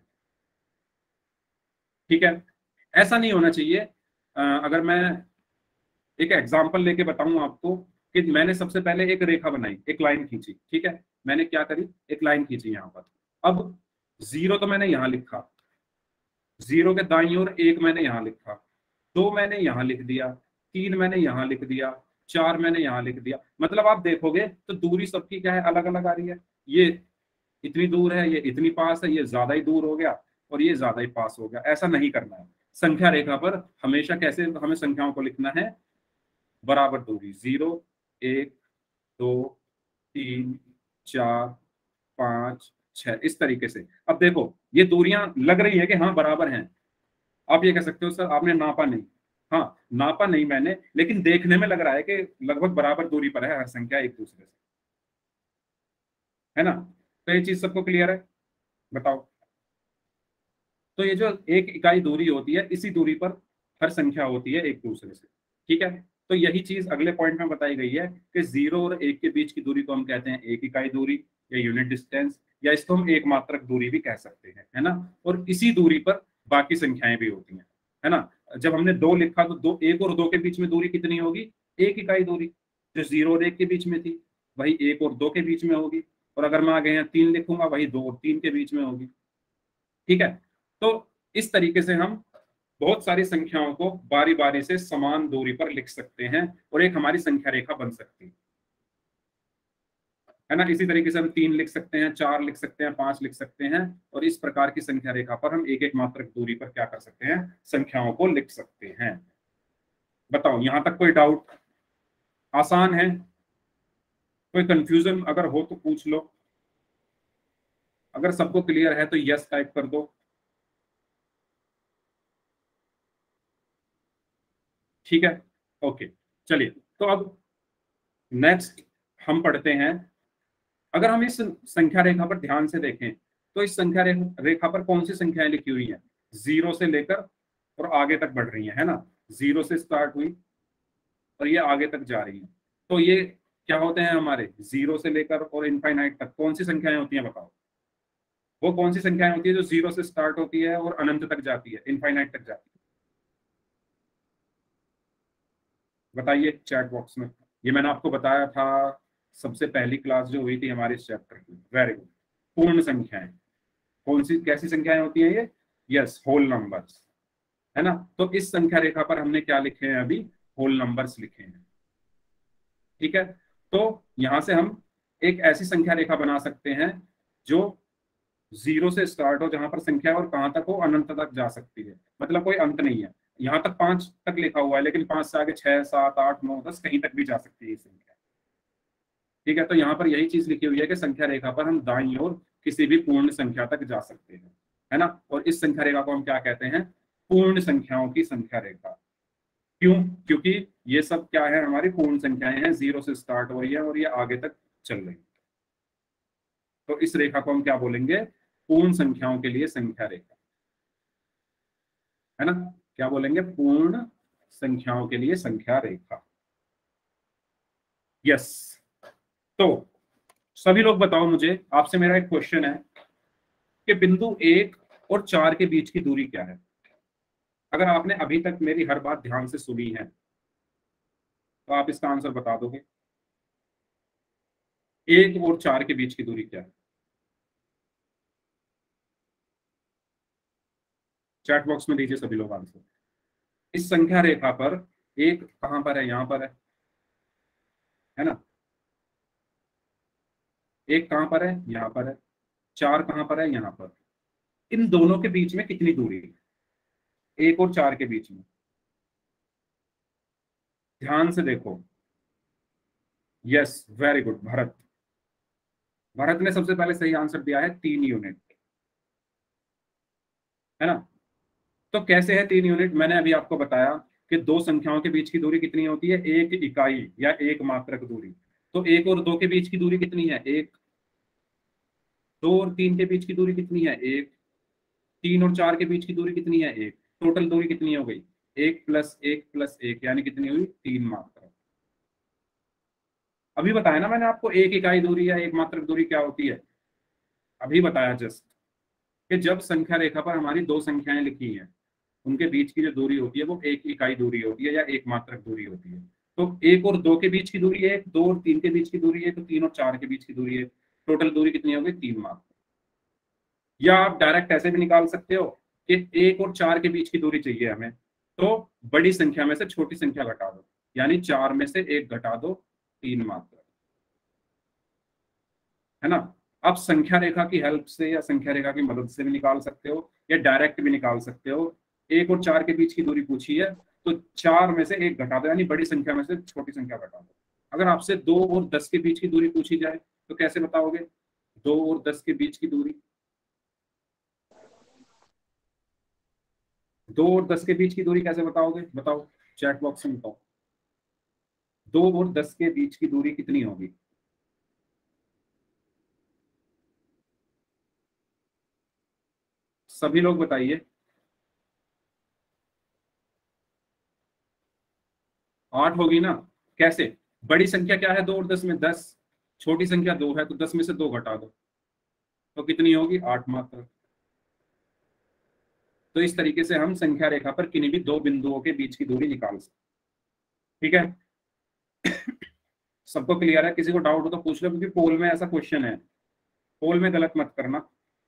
ठीक है, ऐसा नहीं होना चाहिए। अगर मैं एक एग्जाम्पल लेके बताऊं आपको कि मैंने सबसे पहले एक रेखा बनाई, एक लाइन खींची। ठीक है, मैंने क्या करी, एक लाइन खींची यहाँ पर। अब जीरो तो मैंने यहाँ लिखा, जीरो के दाईं ओर एक मैंने यहाँ लिखा, दो मैंने यहाँ लिख दिया, तीन मैंने यहाँ लिख दिया, चार मैंने यहाँ लिख दिया। मतलब आप देखोगे तो दूरी सबकी क्या है, अलग अलग आ रही है। ये इतनी दूर है, ये इतनी पास है, ये ज्यादा ही दूर हो गया और ये ज्यादा ही पास हो गया। ऐसा नहीं करना है। संख्या रेखा पर हमेशा कैसे हमें संख्याओं को लिखना है, बराबर दूरी, जीरो, एक, दो, तीन, चार, पांच, छह, इस तरीके से। अब देखो ये दूरियां लग रही है कि हाँ बराबर हैं। आप ये कह सकते हो सर आपने नापा नहीं। हाँ, नापा नहीं मैंने, लेकिन देखने में लग रहा है कि लगभग बराबर दूरी पर है हर संख्या एक दूसरे से, है ना। तो ये चीज सबको क्लियर है, बताओ। तो ये जो एक इकाई दूरी होती है, इसी दूरी पर हर संख्या होती है एक दूसरे से। ठीक है, तो यही चीज अगले पॉइंट में बताई गई है कि जीरो और एक के बीच की दूरी को हम कहते हैं एक इकाई दूरी या यूनिट डिस्टेंस, या इसको हम एक मात्रक दूरी भी कह सकते हैं, है ना। और इसी दूरी पर बाकी संख्याएं भी होती हैं, है ना। जब हमने दो लिखा तो दो, एक और दो के बीच में दूरी कितनी होगी, एक इकाई दूरी। जो जीरो और एक के बीच में थी वही एक और दो के बीच में होगी। और अगर मैं आगे यहाँ तीन लिखूंगा, वही दो और तीन के बीच में होगी। ठीक है, तो इस तरीके से हम बहुत सारी संख्याओं को बारी बारी से समान दूरी पर लिख सकते हैं और एक हमारी संख्या रेखा बन सकती है, है ना। इसी तरीके से हम तीन लिख सकते हैं, चार लिख सकते हैं, पांच लिख सकते हैं। और इस प्रकार की संख्या रेखा पर हम एक एक मात्रक दूरी पर क्या कर सकते हैं, संख्याओं को लिख सकते हैं। बताओ यहां तक कोई डाउट, आसान है, कोई कंफ्यूजन अगर हो तो पूछ लो। अगर सबको क्लियर है तो यस टाइप कर दो। ठीक है, ओके, चलिए। तो अब नेक्स्ट हम पढ़ते हैं, अगर हम इस संख्या रेखा पर ध्यान से देखें तो इस संख्या रेखा पर कौन सी संख्याएं लिखी हुई हैं, जीरो से लेकर और आगे तक बढ़ रही हैं, है ना। जीरो से स्टार्ट हुई और ये आगे तक जा रही है। तो ये क्या होते हैं हमारे, जीरो से लेकर और इनफाइनाइट तक कौन सी संख्याएं होती हैं, बताओ। वो कौन सी संख्याएं होती है जो जीरो से स्टार्ट होती है और अनंत तक जाती है, इनफाइनाइट तक जाती है, बताइए चैट बॉक्स में। ये मैंने आपको बताया था सबसे पहली क्लास जो हुई थी हमारे इस चैप्टर की। Very good. पूर्ण संख्याएं कौन सी कैसी संख्याएं होती हैं ये? यस, होल नंबर्स, है ना। तो इस संख्या रेखा पर हमने क्या लिखे हैं अभी? होल नंबर्स लिखे हैं। ठीक है, तो यहां से हम एक ऐसी संख्या रेखा बना सकते हैं जो जीरो से स्टार्ट हो, जहां पर संख्या और कहां तक हो? अनंत तक जा सकती है, मतलब कोई अंत नहीं है। यहां तक पांच तक लिखा हुआ है, लेकिन पांच से आगे छह सात आठ नौ दस कहीं तक भी जा सकती है ये संख्या। ठीक है, तो यहाँ पर यही चीज लिखी हुई है कि संख्या रेखा पर हम दाईं ओर किसी भी पूर्ण संख्या तक जा सकते हैं, है ना। और इस संख्या रेखा को हम क्या कहते हैं? पूर्ण संख्याओं की संख्या रेखा। क्यों? क्योंकि ये सब क्या है? हमारी पूर्ण संख्याएं हैं, जीरो से स्टार्ट हो रही है और ये आगे तक चल रही है। तो इस रेखा को हम क्या बोलेंगे? पूर्ण संख्याओं के लिए संख्या रेखा, है ना। क्या बोलेंगे? पूर्ण संख्याओं के लिए संख्या रेखा। यस। तो सभी लोग बताओ मुझे, आपसे मेरा एक क्वेश्चन है कि बिंदु एक और चार के बीच की दूरी क्या है? अगर आपने अभी तक मेरी हर बात ध्यान से सुनी है तो आप इसका आंसर बता दोगे। एक और चार के बीच की दूरी क्या है? चैट बॉक्स में दीजिए सभी लोग आंसर। इस संख्या रेखा पर एक कहां पर है? यहां पर है, है ना। एक कहां पर है? यहां पर है। चार कहां पर है? यहां पर। इन दोनों के बीच में कितनी दूरी है? एक और चार के बीच में ध्यान से देखो। Yes, very good Bharat. Bharat ने सबसे पहले सही आंसर दिया है, तीन यूनिट, है ना। तो कैसे है तीन यूनिट? मैंने अभी आपको बताया कि दो संख्याओं के बीच की दूरी कितनी होती है? एक इकाई या एक मात्रक दूरी। तो एक और दो के बीच की दूरी कितनी है? एक। दो और तीन के बीच की दूरी कितनी है? एक। तीन और चार के बीच की दूरी कितनी है? एक। टोटल दूरी कितनी हो गई? एक प्लस एक प्लस एक, यानी कितनी हुई? तीन मात्रक। अभी बताया ना मैंने आपको, एक इकाई दूरी या एक मात्रक दूरी क्या होती है? अभी बताया जस्ट, कि जब संख्या रेखा पर हमारी दो संख्याएं लिखी हैं, उनके बीच की जो दूरी होती है वो एक इकाई दूरी होती है या एक मात्रक दूरी होती है। तो एक और दो के बीच की दूरी है, दो और तीन के बीच की दूरी है, तो तीन और चार के बीच की दूरी है। टोटल दूरी कितनी होगी? तीन मात्रक। या आप डायरेक्ट ऐसे भी निकाल सकते हो कि एक और चार के बीच की दूरी चाहिए हमें, तो बड़ी संख्या में से छोटी संख्या घटा दो, यानी चार में से एक घटा दो, तीन मात्रक, है ना। आप संख्या रेखा की हेल्प से या संख्या रेखा की मदद से भी निकाल सकते हो या डायरेक्ट भी निकाल सकते हो। एक और चार के बीच की दूरी पूछी है तो चार में से एक घटा दो, यानी बड़ी संख्या में से छोटी संख्या घटा दो। अगर आपसे दो और दस के बीच की दूरी पूछी जाए तो कैसे बताओगे? दो और दस के बीच की दूरी, दो और दस के बीच की दूरी कैसे बताओगे? बताओ, चैट बॉक्स में बताओ। दो और दस के बीच की दूरी कितनी होगी? सभी लोग बताइए। आठ होगी ना। कैसे? बड़ी संख्या क्या है? दो और दस में दस, छोटी संख्या दो है, तो दस में से दो घटा दो तो कितनी होगी? आठ मात्रक। तो इस तरीके से हम संख्या रेखा पर किन्हीं भी दो बिंदुओं के बीच की दूरी निकाल सकते। ठीक है, सबको क्लियर है? किसी को डाउट हो तो पूछ लो, क्योंकि पोल में ऐसा क्वेश्चन है, पोल में गलत मत करना।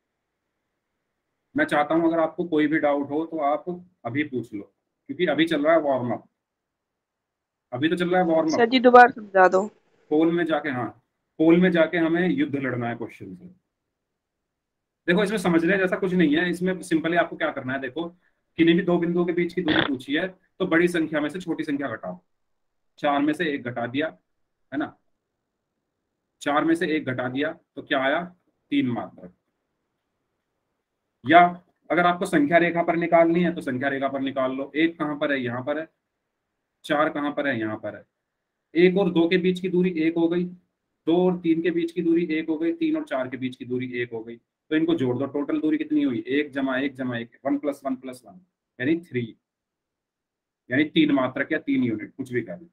मैं चाहता हूं अगर आपको कोई भी डाउट हो तो आप अभी पूछ लो, क्योंकि अभी चल रहा है वार्म अप, अभी तो चल रहा है वार्म सर अप। जी दोबारा समझा दो। पोल में जाके, हाँ, पोल में जाके हमें युद्ध लड़ना है क्वेश्चन से। देखो, इसमें समझने जैसा कुछ नहीं है, इसमें सिंपली आपको क्या करना है, देखो, किन्हीं भी दो बिंदुओं के बीच की दूरी पूछी है तो बड़ी संख्या में से छोटी संख्या घटाओ। चार में से एक घटा दिया, है ना। चार में से एक घटा दिया तो क्या आया? तीन मात्रक। या अगर आपको संख्या रेखा पर निकालनी है तो संख्या रेखा पर निकाल लो। एक कहां पर है? यहां पर है। चार कहां पर है? यहां पर है। एक और दो के बीच की दूरी एक हो गई, दो और तीन के बीच की दूरी एक हो गई, तीन और चार के बीच की दूरी एक हो गई, तो इनको जोड़ दो। टोटल दूरी कितनी हुई? एक जमा एक जमा एक, one plus one plus one, यानी थ्री, यानी तीन मात्रक या तीन यूनिट, कुछ भी कर,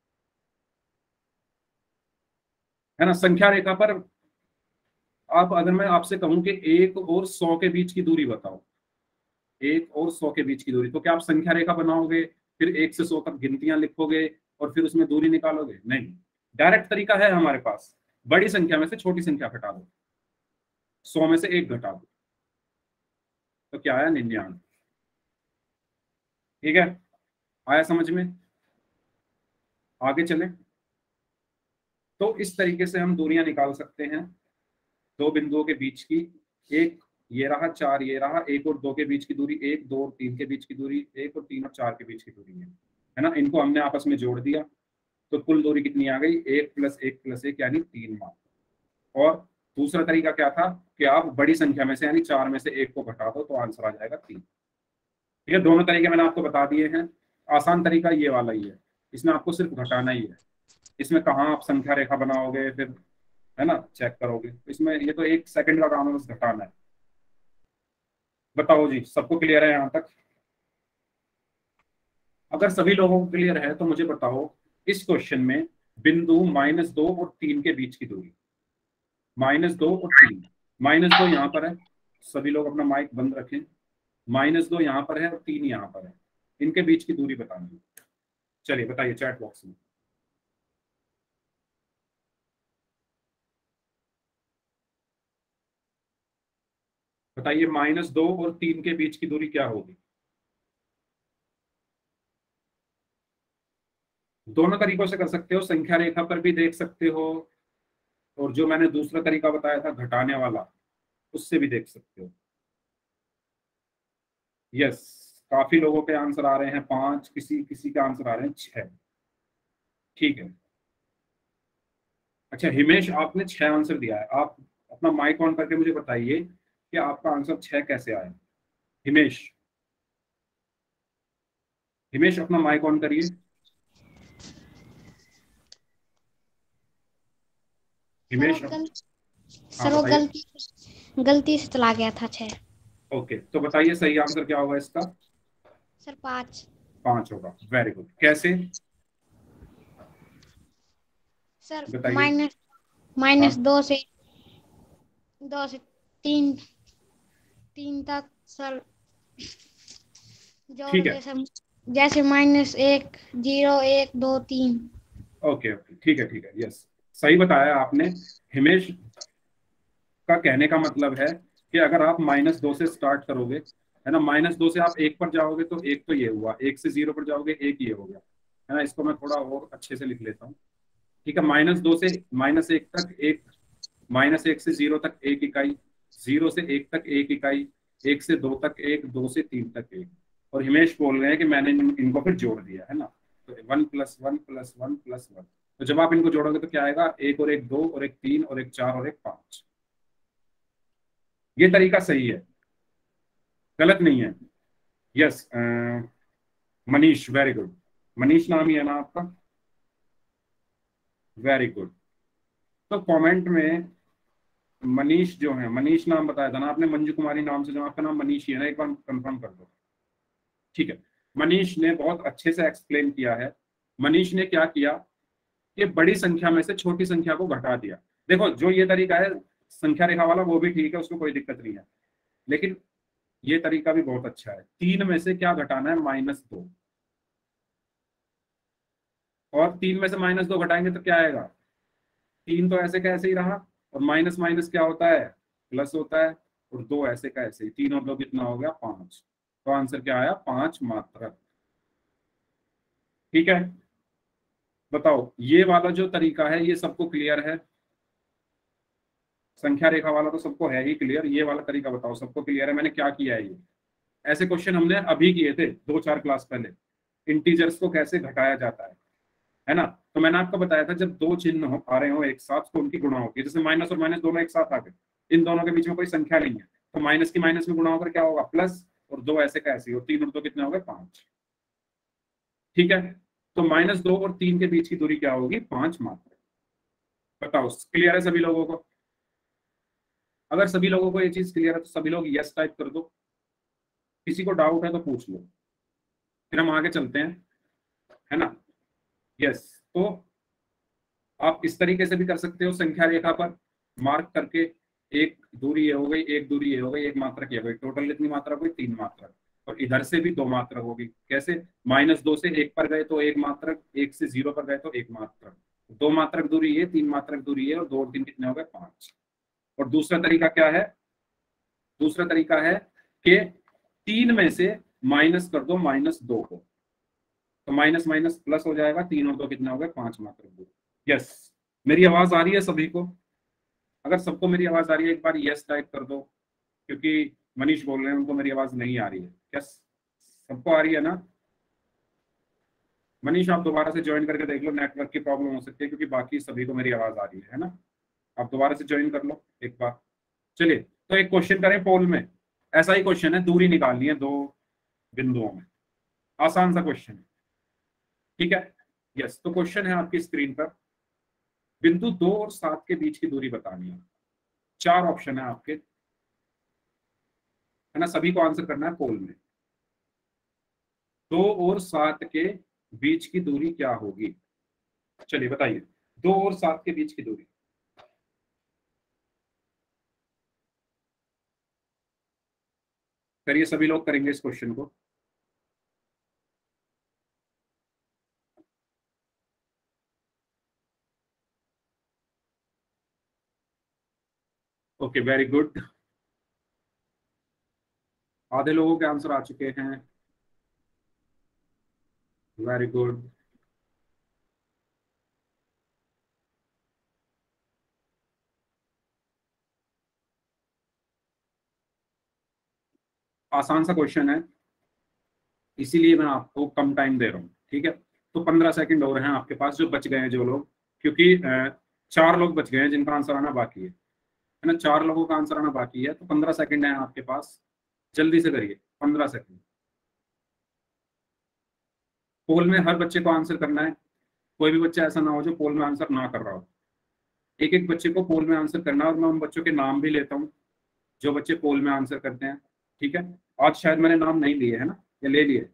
है ना। संख्या रेखा पर आप, अगर मैं आपसे कहूं कि एक और सौ के बीच की दूरी बताओ, एक और सौ के बीच की दूरी, तो क्या आप संख्या रेखा बनाओगे, फिर एक से सौ तक गिनतियां लिखोगे और फिर उसमें दूरी निकालोगे? नहीं, डायरेक्ट तरीका है हमारे पास, बड़ी संख्या में से छोटी संख्या घटा दो, सौ में से एक घटा दो, तो क्या आया? निन्यानवे। ठीक है, आया समझ में? आगे चले तो इस तरीके से हम दूरियां निकाल सकते हैं दो बिंदुओं के बीच की। एक ये रहा, चार ये रहा, एक और दो के बीच की दूरी, एक दो और तीन के बीच की दूरी, एक और तीन और चार के बीच की दूरी है है ना। इनको हमने आपस में जोड़ दिया तो कुल दूरी कितनी आ गई? एक प्लस एक प्लस एक यानी तीन मात्र। और दूसरा तरीका क्या था कि आप बड़ी संख्या में से यानी चार में से एक को घटा दो तो आंसर आ जाएगा तीन। ठीक है, दोनों तरीके मैंने आपको बता दिए हैं। आसान तरीका ये वाला ही है, इसमें आपको सिर्फ घटाना ही है। इसमें कहाँ आप संख्या रेखा बनाओगे फिर, है ना, चेक करोगे, इसमें ये तो एक सेकंड का काम है, बस घटाना है। बताओ जी, सबको क्लियर है यहाँ तक? अगर सभी लोगों को क्लियर है तो मुझे बताओ इस क्वेश्चन में बिंदु माइनस दो और तीन के बीच की दूरी, माइनस दो और तीन, माइनस दो यहाँ पर है, सभी लोग अपना माइक बंद रखें, माइनस दो यहाँ पर है और तीन यहाँ पर है, इनके बीच की दूरी बतानी है। चलिए बताइए चैट बॉक्स में। बताइए माइनस दो और तीन के बीच की दूरी क्या होगी? दोनों तरीकों से कर सकते हो, संख्या रेखा पर भी देख सकते हो और जो मैंने दूसरा तरीका बताया था घटाने वाला उससे भी देख सकते हो। यस, काफी लोगों के आंसर आ रहे हैं पांच, किसी किसी के आंसर आ रहे हैं छह। ठीक है, अच्छा हिमेश आपने छह आंसर दिया है, आप अपना माइक ऑन करके मुझे बताइए कि आपका आंसर छह कैसे आया। हिमेश, हिमेश अपना माइक ऑन करिए। हिमेश सर, हाँ वो बताइए। गलती गलती से चला गया था छह। ओके, तो बताइए सही आंसर क्या होगा इसका? सर पाँच। पांच होगा, वेरी गुड। कैसे? सर बताइए। माइनस माइनस हाँ। दो से दो से तीन तीन तक सर जोड़ ठीक है, के सर, जैसे माइनस एक जीरो एक दो तीन। ओके ओके, ठीक है ठीक है, यस सही बताया आपने। हिमेश का कहने का मतलब है कि अगर आप माइनस दो से स्टार्ट करोगे, है ना, माइनस दो से आप एक पर जाओगे तो एक तो ये हुआ, एक से जीरो पर जाओगे एक ये हो गया, है ना। इसको मैं थोड़ा और अच्छे से लिख लेता हूँ। ठीक है, माइनस दो से माइनस एक तक एक, माइनस एक से जीरो तक एक इकाई, जीरो से एक तक एक इकाई, एक से दो तक एक, दो से तीन तक एक। और हिमेश बोल रहे हैं कि मैंने इन, इनको फिर जोड़ दिया, है ना, तो one plus one plus one plus one. तो जब आप इनको जोड़ोगे तो क्या आएगा? एक और एक दो और एक तीन और एक चार और एक पांच। ये तरीका सही है, गलत नहीं है। Yes Manish, very good. Manish नाम ही है ना आपका? Very good. तो कमेंट में मनीष जो है, मनीष नाम बताया था ना आपने, मंजू कुमारी नाम से, जो आपका नाम मनीष ही है ना, एक बार कंफर्म कर दो। ठीक है, मनीष ने बहुत अच्छे से एक्सप्लेन किया है। मनीष ने क्या किया कि बड़ी संख्या में से छोटी संख्या को घटा दिया। देखो जो ये तरीका है संख्या रेखा वाला वो भी ठीक है, उसमें कोई दिक्कत नहीं है, लेकिन ये तरीका भी बहुत अच्छा है। तीन में से क्या घटाना है? माइनस दो। और तीन में से माइनस दो घटाएंगे तो क्या आएगा? तीन तो ऐसे का ऐसे ही रहा, और माइनस माइनस क्या होता है? प्लस होता है, और दो ऐसे का ऐसे ही, तीन और दो कितना हो गया? पांच। तो आंसर क्या आया? पांच मात्रक। ठीक है, बताओ ये वाला जो तरीका है ये सबको क्लियर है? संख्या रेखा वाला तो सबको है ही क्लियर, ये वाला तरीका बताओ सबको क्लियर है? मैंने क्या किया है, ये ऐसे क्वेश्चन हमने अभी किए थे दो चार क्लास पहले, इंटीजर्स को कैसे घटाया जाता है है ना। तो मैंने आपको बताया था जब दो चिन्ह हो, आ रहे हो एक साथ तो उनकी गुणा होगी, जैसे माइनस और माइनस दोनों एक साथ आ गए, इन दोनों के बीच में कोई संख्या नहीं है, तो माइनस की माइनस में गुणा होकर क्या होगा? प्लस, और दो ऐसे का ऐसे, और तीन और दो कितने हो गए? पांच। ठीक है, तो माइनस दो और तीन के बीच की दूरी क्या होगी? पांच मात्र। बताओ क्लियर है सभी लोगों को? अगर सभी लोगों को ये चीज क्लियर है तो सभी लोग यस टाइप कर दो, किसी को डाउट है तो पूछ लो, फिर हम आगे चलते हैं, है ना। यस, तो आप इस तरीके से भी कर सकते हो, संख्या रेखा पर मार्क करके, एक दूरी ये हो गई, एक दूरी ये हो गई, एक मात्रक ये हो गई, टोटल कितनी मात्रा हुई? तीन मात्रक। और इधर से भी दो मात्रक होगी। कैसे? माइनस दो से एक पर गए तो एक मात्रक, एक से जीरो पर गए तो एक मात्रक, दो मात्रक दूरी ये, तीन मात्रक दूरी ये, और दो और तीन कितने हो गए? पांच। और दूसरा तरीका क्या है? दूसरा तरीका है कि तीन में से माइनस कर दो माइनस दो को, तो माइनस माइनस प्लस हो जाएगा, तीन और दो कितने हो गए? पांच मात्रक दूरी। यस, मेरी आवाज आ रही है सभी को? अगर सबको मेरी आवाज आ रही है एक बार यस टाइप कर दो, क्योंकि मनीष बोल रहे हैं उनको मेरी आवाज नहीं आ रही है। यस, सबको आ रही है ना? मनीष आप दोबारा से ज्वाइन करके देख लो, नेटवर्क की प्रॉब्लम हो सकती है, क्योंकि बाकी सभी को मेरी आवाज आ रही है ना। आप दोबारा से ज्वाइन कर लो एक बार। चलिए, तो एक क्वेश्चन करें पोल में। ऐसा ही क्वेश्चन है, दूरी निकालनी है दो बिंदुओं में, आसान सा क्वेश्चन है, ठीक है। यस, तो क्वेश्चन है आपकी स्क्रीन पर, बिंदु दो और सात के बीच की दूरी बतानी है। चार ऑप्शन है आपके, है ना, सभी को आंसर करना है पोल में। दो और सात के बीच की दूरी क्या होगी? चलिए बताइए, दो और सात के बीच की दूरी। करिए, सभी लोग करेंगे इस क्वेश्चन को। Okay, very good. आधे लोगों के आंसर आ चुके हैं, वेरी गुड। आसान सा क्वेश्चन है, इसीलिए मैं आपको कम टाइम दे रहा हूँ, ठीक है। तो पंद्रह सेकंड और हैं आपके पास, जो बच गए हैं जो लोग, क्योंकि चार लोग बच गए हैं जिनका आंसर आना बाकी है है ना। चार लोगों का आंसर आना बाकी है, तो पंद्रह सेकंड है आपके पास, जल्दी से करिए, पंद्रह सेकंड। पोल में हर बच्चे को आंसर करना है, कोई भी बच्चा ऐसा ना हो जो पोल में आंसर ना कर रहा हो। एक एक बच्चे को पोल में आंसर करना है, और मैं उन बच्चों के नाम भी लेता हूँ जो बच्चे पोल में आंसर करते हैं, ठीक है। आज शायद मैंने नाम नहीं लिए है ना, या ले लिए?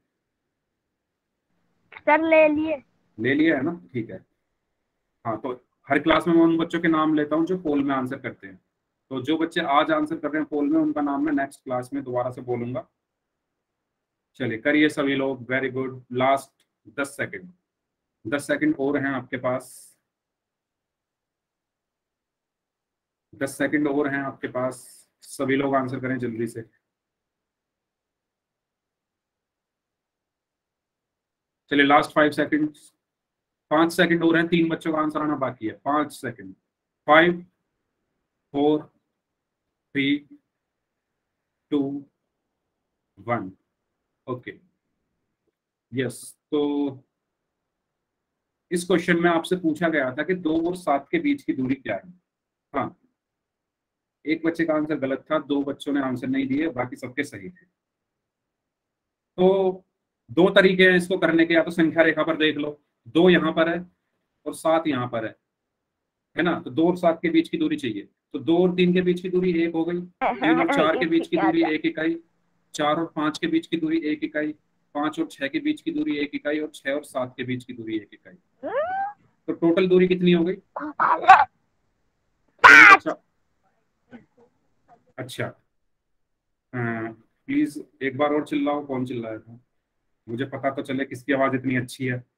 सर ले लिए। ले लिए है ना, ठीक है। हाँ, तो हर क्लास में मैं उन बच्चों के नाम लेता हूँ जो पोल में आंसर करते हैं। तो जो बच्चे आज आंसर कर रहे हैं पोल में, उनका नाम मैं नेक्स्ट क्लास में दोबारा से बोलूंगा। चलिए करिए सभी लोग, वेरी गुड। लास्ट दस सेकंड, दस सेकंड और हैं आपके पास, दस सेकंड और हैं आपके पास, सभी लोग आंसर करें जल्दी से। चलिए लास्ट फाइव सेकंड, पांच सेकंड और हैं, तीन बच्चों का आंसर आना बाकी है। पांच second, five, four, three, two, one. Okay, yes. तो इस क्वेश्चन में आपसे पूछा गया था कि दो और सात के बीच की दूरी क्या है। हाँ, एक बच्चे का आंसर गलत था, दो बच्चों ने आंसर नहीं दिए, बाकी सबके सही थे। तो दो तरीके हैं इसको करने के, या तो संख्या रेखा पर देख लो, दो यहाँ पर है और सात यहाँ पर है है ना। तो दो और सात के बीच की दूरी चाहिए, तो दो और तीन के बीच की दूरी एक हो गई, तीन और चार के बीच की दूरी एक इकाई, चार और पांच के बीच की दूरी एक इकाई, पांच और छह के बीच की दूरी एक इकाई, और छह और सात के बीच की दूरी एक इकाई। तो टोटल दूरी कितनी हो गई? अच्छा, अच्छा, प्लीज एक बार और चिल्लाओ, कौन चिल्लाया था, मुझे पता तो चले किसकी आवाज इतनी अच्छी है।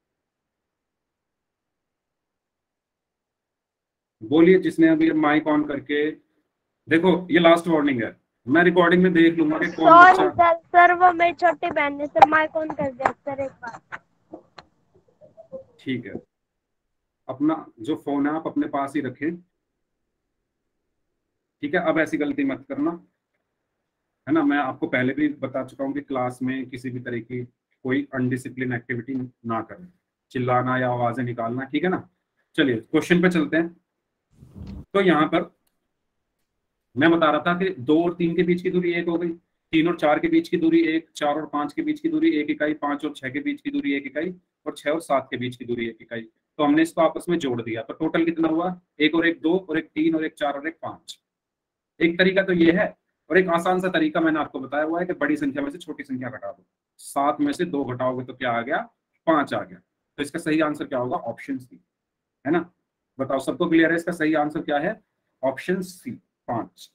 बोलिए जिसने अभी माइक ऑन करके, देखो ये लास्ट वार्निंग है, मैं रिकॉर्डिंग में देख लूंगा कि कौन सॉरी बच्चा। सर, सर वो मेरी छोटी बहन ने सर माइक ऑन कर दिया सर एक बार। ठीक है, अपना जो फोन है आप अपने पास ही रखें, ठीक है। अब ऐसी गलती मत करना, है ना। मैं आपको पहले भी बता चुका हूँ कि क्लास में किसी भी तरह की कोई अनडिसिप्लिन एक्टिविटी ना करें, चिल्लाना या आवाजें निकालना, ठीक है ना। चलिए क्वेश्चन पे चलते हैं। तो यहाँ पर मैं बता रहा था कि दो और तीन के बीच की दूरी एक हो गई, तीन और चार के बीच की दूरी एक, चार और पांच के बीच की दूरी एक इकाई, पांच और छह के बीच की दूरी एक इकाई, और छह और सात के बीच की दूरी एक इकाई। तो हमने इसको आपस में जोड़ दिया, तो टोटल कितना हुआ? एक और एक दो, और एक तीन, और एक चार, और एक पांच। एक तरीका तो ये है, और एक आसान सा तरीका मैंने आपको बताया हुआ है कि बड़ी संख्या में से छोटी संख्या घटा दो। सात में से दो घटाओगे तो क्या आ गया? पांच आ गया। तो इसका सही आंसर क्या होगा? ऑप्शन सी, है ना। बताओ सबको क्लियर है? इसका सही आंसर क्या है? ऑप्शन सी, पांच।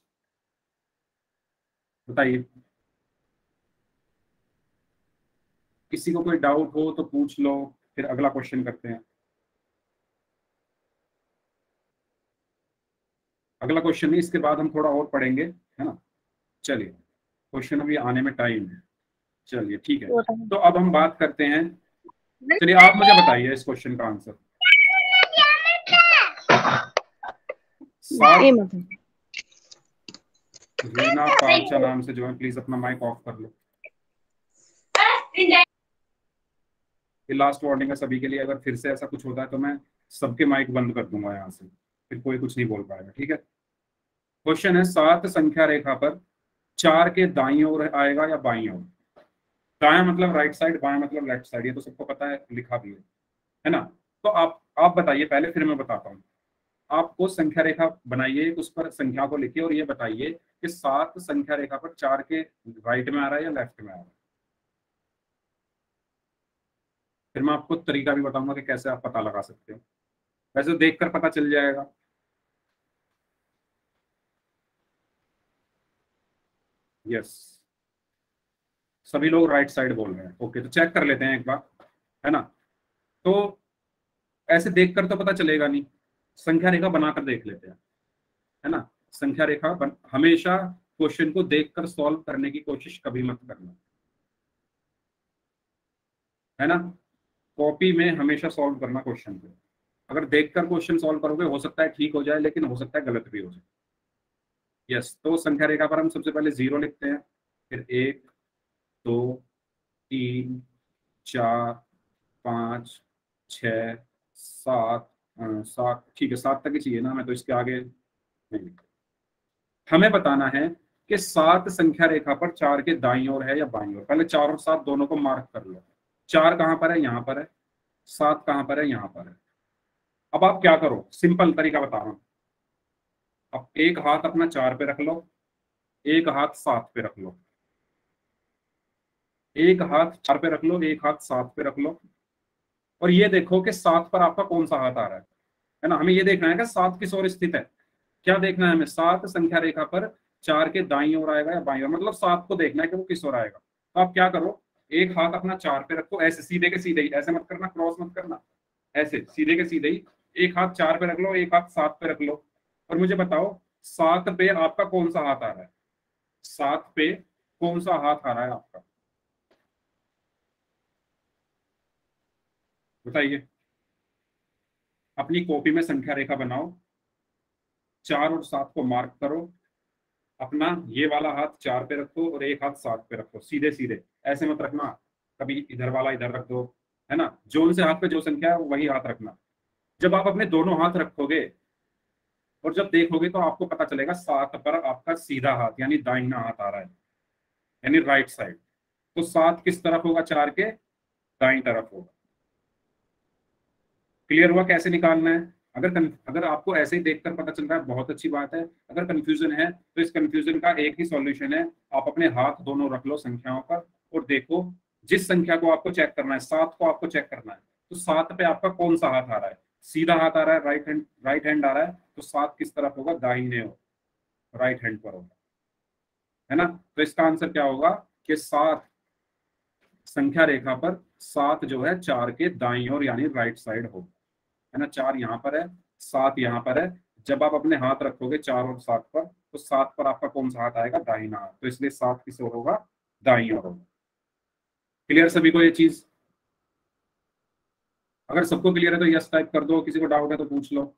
बताइए, किसी को कोई डाउट हो तो पूछ लो, फिर अगला क्वेश्चन करते हैं। अगला क्वेश्चन नहीं, इसके बाद हम थोड़ा और पढ़ेंगे, है ना। चलिए, क्वेश्चन अभी आने में टाइम है। चलिए ठीक है, तो अब हम बात करते हैं। चलिए आप मुझे बताइए इस क्वेश्चन का आंसर। सात, रीना पांचा नाम से जो है, प्लीज अपना माइक ऑफ कर लो। ये लास्ट वार्निंग है सभी के लिए, अगर फिर से ऐसा कुछ होता है तो मैं सबके माइक बंद कर दूंगा यहाँ से, फिर कोई कुछ नहीं बोल पाएगा, ठीक है। क्वेश्चन है, सात संख्या रेखा पर चार के दाईं ओर आएगा या बाईं ओर। दायां मतलब राइट साइड, बायां मतलब लेफ्ट साइड, ये तो सबको पता है, लिखा भी है, है ना। तो आप आप बताइए पहले, फिर मैं बताता हूँ। आपको संख्या रेखा बनाइए, उस पर संख्या को लिखिए और ये बताइए कि सात संख्या रेखा पर चार के राइट में आ रहा है या लेफ्ट में आ रहा है। फिर मैं आपको तरीका भी बताऊंगा कि कैसे आप पता लगा सकते हो। वैसे देखकर पता चल जाएगा। यस, सभी लोग राइट साइड बोल रहे हैं। ओके, तो चेक कर लेते हैं एक बार, है ना। तो ऐसे देखकर तो पता चलेगा नहीं, संख्या रेखा बनाकर देख लेते हैं, है ना। संख्या रेखा बन, हमेशा क्वेश्चन को देखकर सॉल्व करने की कोशिश कभी मत करना, है ना। कॉपी में हमेशा सॉल्व करना क्वेश्चन को। अगर देखकर क्वेश्चन सॉल्व करोगे, हो सकता है ठीक हो जाए, लेकिन हो सकता है गलत भी हो जाए। यस, तो संख्या रेखा पर हम सबसे पहले जीरो लिखते हैं, फिर एक, दो, तीन, चार, पाँच, छ, सात, सात, ठीक है, सात तक ही चाहिए ना, मैं तो इसके आगे नहीं लिखता। हमें बताना है कि सात संख्या रेखा पर चार के दाईं ओर है या बाईं ओर। पहले चार और सात दोनों को मार्क कर लो। चार कहां पर है, यहां पर है। सात कहां पर है, यहां पर है। अब आप क्या करो, सिंपल तरीका बता रहा हूं। अब एक हाथ अपना चार पे रख लो, एक हाथ सात पे रख लो। एक हाथ चार पे रख लो, एक हाथ सात पे रख लो, और ये देखो कि सात पर आपका कौन सा हाथ आ रहा है, है ना। हमें ये देखना है कि सात किस ओर स्थित है। क्या देखना है हमें, सात संख्या रेखा पर चार के दाईं ओर आएगा या बाईं ओर, मतलब सात को देखना है कि वो किस ओर आएगा। तो आप क्या करो, एक हाथ अपना चार पे रखो, ऐसे सीधे के सीधे ही, ऐसे मत करना, क्रॉस मत करना, ऐसे सीधे के सीधे ही। एक हाथ चार पे रख लो, एक हाथ सात पे रख लो, और मुझे बताओ सात पे आपका कौन सा हाथ आ रहा है। सात पे कौन सा हाथ आ रहा है आपका, बताइए। अपनी कॉपी में संख्या रेखा बनाओ, चार और सात को मार्क करो, अपना ये वाला हाथ चार पे रखो और एक हाथ सात पे रखो, सीधे सीधे, ऐसे मत रखना, कभी इधर वाला इधर रख दो, है ना। जोन से हाथ पे जो संख्या है वही हाथ रखना। जब आप अपने दोनों हाथ रखोगे और जब देखोगे तो आपको पता चलेगा सात पर आपका सीधा हाथ यानी दाहिना हाथ आ रहा है, यानी राइट साइड। तो सात किस तरफ होगा, चार के दाईं तरफ होगा। क्लियर हुआ कैसे निकालना है। अगर अगर आपको ऐसे ही देखकर पता चल रहा है, बहुत अच्छी बात है। अगर कंफ्यूजन है तो इस कंफ्यूजन का एक ही सॉल्यूशन है, आप अपने हाथ दोनों रख लो संख्याओं पर और देखो जिस संख्या को आपको चेक करना है, सात को आपको चेक करना है, तो सात पे आपका कौन सा हाथ आ रहा है, सीधा हाथ आ रहा है, राइट हैंड राइट हैंड आ रहा है, तो सात किस तरफ होगा, दाहिने ओर, राइट हैंड पर होगा, है ना। तो इसका आंसर क्या होगा कि सात संख्या रेखा पर सात जो है चार के दाईं ओर यानी राइट साइड होगा, है ना। चार यहाँ पर है, सात यहाँ पर है। जब आप अपने हाथ रखोगे चार और सात पर, तो सात पर आपका कौन सा हाथ आएगा, दाहिना हाथ, तो इसलिए सात किस ओर होगा, दाईं ओर होगा। क्लियर सभी को ये चीज। अगर सबको क्लियर है तो यस टाइप कर दो, किसी को डाउट है तो पूछ लो,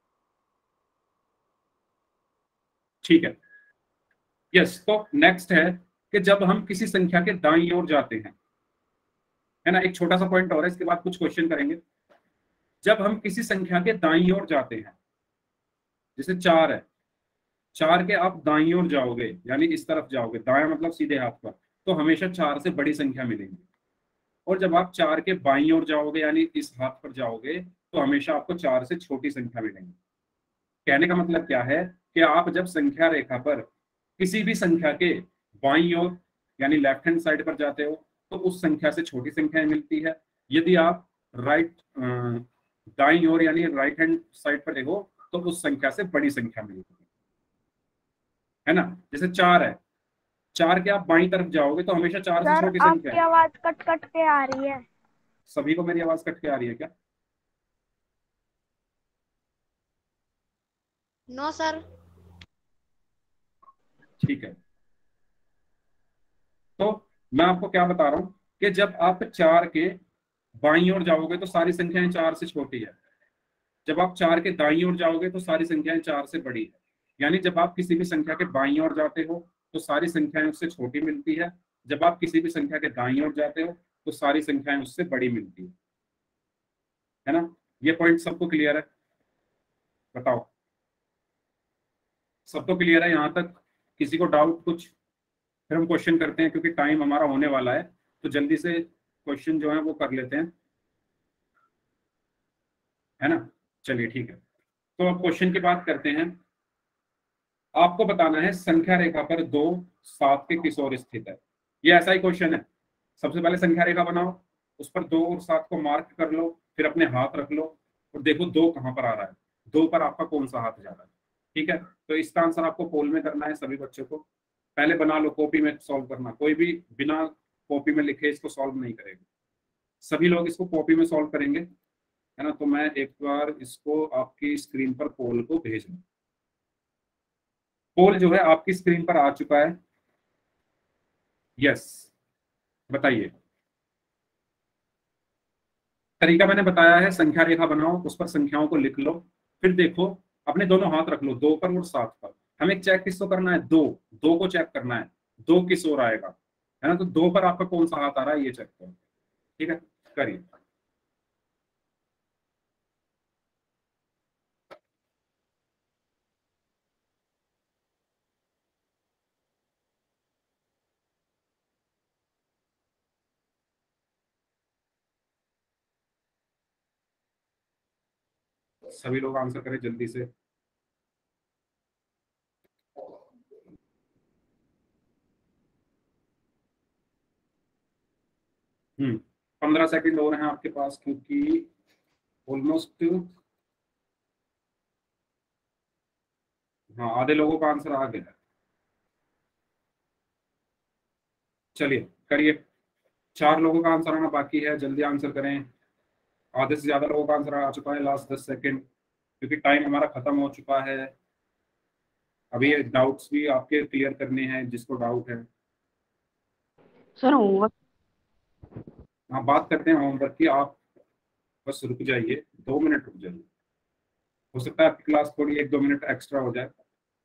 ठीक है। यस, तो नेक्स्ट है कि जब हम किसी संख्या के दाईं ओर जाते हैं, है ना, एक छोटा सा पॉइंट और है, इसके बाद कुछ क्वेश्चन करेंगे। जब हम किसी संख्या के दाईं ओर जाते हैं, जैसे चार है, चार के आप दाईं ओर जाओगे यानी इस तरफ जाओगे, दायां मतलब सीधे हाथ पर, तो हमेशा चार से बड़ी संख्या मिलेगी। और जब आप चार के बाईं ओर जाओगे यानी इस हाथ पर जाओगे, तो हमेशा आपको चार से छोटी संख्या मिलेगी। कहने का मतलब क्या है कि आप जब संख्या रेखा पर किसी भी संख्या के बाईं ओर यानी लेफ्ट हैंड साइड पर जाते हो, तो उस संख्या से छोटी संख्याएं मिलती है। यदि आप राइट दाईं ओर यानी राइट हैंड साइड पर देखो, तो उस संख्या से बड़ी संख्या मिलती है, है ना। जैसे चार है, चार के आप बाईं तरफ जाओगे तो हमेशा चार से छोटी संख्या है। आपकी आवाज कट कट के आ रही है। सभी को मेरी आवाज कट के आ रही है क्या? No sir. ठीक है, तो मैं आपको क्या बता रहा हूं कि जब आप चार के बाईं ओर जाओगे तो सारी संख्याएं चार से छोटी है, जब आप चार के दाईं ओर जाओगे तो सारी संख्याएं चार से बड़ी है। यानी जब आप किसी भी संख्या के बाईं ओर जाते हो तो सारी संख्याएं उससे छोटी मिलती है, जब आप किसी भी संख्या के दाईं ओर जाते हो तो सारी संख्याएं उससे बड़ी मिलती है, है ना। ये पॉइंट सबको क्लियर है? बताओ, सबको क्लियर है यहाँ तक? किसी को डाउट कुछ? फिर हम क्वेश्चन करते हैं क्योंकि टाइम हमारा होने वाला है, तो जल्दी से क्वेश्चन जो है वो कर लेते हैं, है ना। चलिए ठीक है, तो अब क्वेश्चन की बात करते हैं। आपको बताना है संख्या रेखा पर दो सात के किस ओर स्थित है। ये ऐसा ही क्वेश्चन है। सबसे पहले संख्या रेखा बनाओ, उस पर दो और सात को मार्क कर लो, फिर अपने हाथ रख लो और देखो दो कहाँ पर आ रहा है, दो पर आपका कौन सा हाथ जा रहा है। ठीक है, तो इसका आंसर आपको पोल में करना है सभी बच्चों को। पहले बना लो, कॉपी में सॉल्व करना, कोई भी बिना कॉपी में लिखे इसको सॉल्व नहीं करेगा, सभी लोग इसको कॉपी में सॉल्व करेंगे, है ना। तो मैं एक बार इसको आपकी स्क्रीन पर पोल को भेज दूं। पोल जो है आपकी स्क्रीन पर आ चुका है। यस, बताइए। तरीका मैंने बताया है, संख्या रेखा बनाओ, उस पर संख्याओं को लिख लो, फिर देखो अपने दोनों हाथ रख लो दो पर और सात पर। हमें चेक किसको करना है? दो दो को चेक करना है, दो किस ओर आएगा, है ना। तो दो पर आपका कौन सा हाथ आ रहा है ये चेक करो। ठीक है, करिए। सभी लोग आंसर करें जल्दी से। हम्म पंद्रह सेकंड और हैं आपके पास, क्योंकि ऑलमोस्ट हाँ आधे लोगों का आंसर आ गया। चलिए करिए, चार लोगों का आंसर आना बाकी है, जल्दी आंसर करें। आधे से ज्यादा लोगों का आंसर आ चुका है, लास्ट दस सेकंड, क्योंकि टाइम हमारा खत्म हो चुका है। अभी ये डाउट्स भी आपके क्लियर करने हैं जिसको डाउट है। Sir homework. हाँ बात करते हैं होमवर्क की, आप बस रुक जाइए, दो मिनट रुक जाइए, हो सकता है आपकी क्लास थोड़ी एक दो मिनट एक्स्ट्रा हो जाए।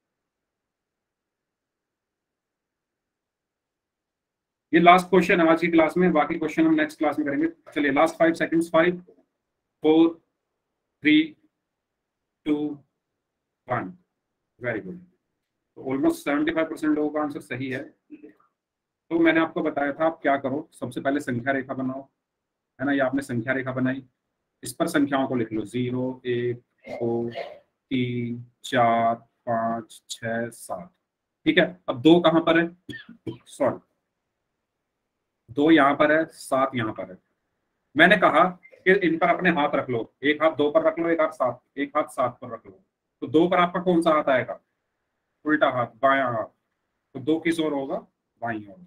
ये लास्ट क्वेश्चन है आज की क्लास में, बाकी क्वेश्चन हम नेक्स्ट क्लास में करेंगे। चलिए last five seconds, five four three two one. Very good, तो ऑलमोस्ट सेवेंटी फाइव परसेंट लोगों का आंसर सही है। तो मैंने आपको बताया था आप क्या करो, सबसे पहले संख्या रेखा बनाओ, है ना। ये आपने संख्या रेखा बनाई, इस पर संख्याओं को लिख लो, जीरो एक दो तीन चार पाँच छः सात। ठीक है, अब दो कहाँ पर है? सॉरी, दो यहाँ पर है, सात यहाँ पर है। मैंने कहा कि इन पर अपने हाथ रख लो, एक हाथ दो पर रख लो, एक हाथ सात एक हाथ सात पर रख लो। तो दो पर आपका कौन सा हाथ आएगा? उल्टा हाथ, बायां हाथ। तो दो किस ओर होगा? बाईं ओर।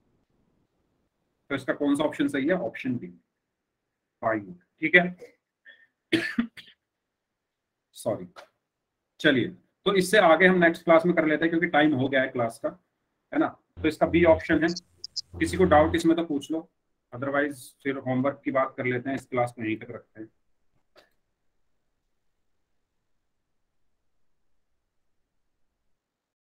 तो इसका कौन सा ऑप्शन सही है? ऑप्शन बी, बाईं ओर। ठीक है, सॉरी। चलिए, तो इससे आगे हम नेक्स्ट क्लास में कर लेते हैं क्योंकि टाइम हो गया है क्लास का, है ना। तो इसका बी ऑप्शन है। किसी को डाउट इसमें तो पूछ लो, अदरवाइज फिर होमवर्क की बात कर लेते हैं, इस क्लास को यहीं तक रखते हैं।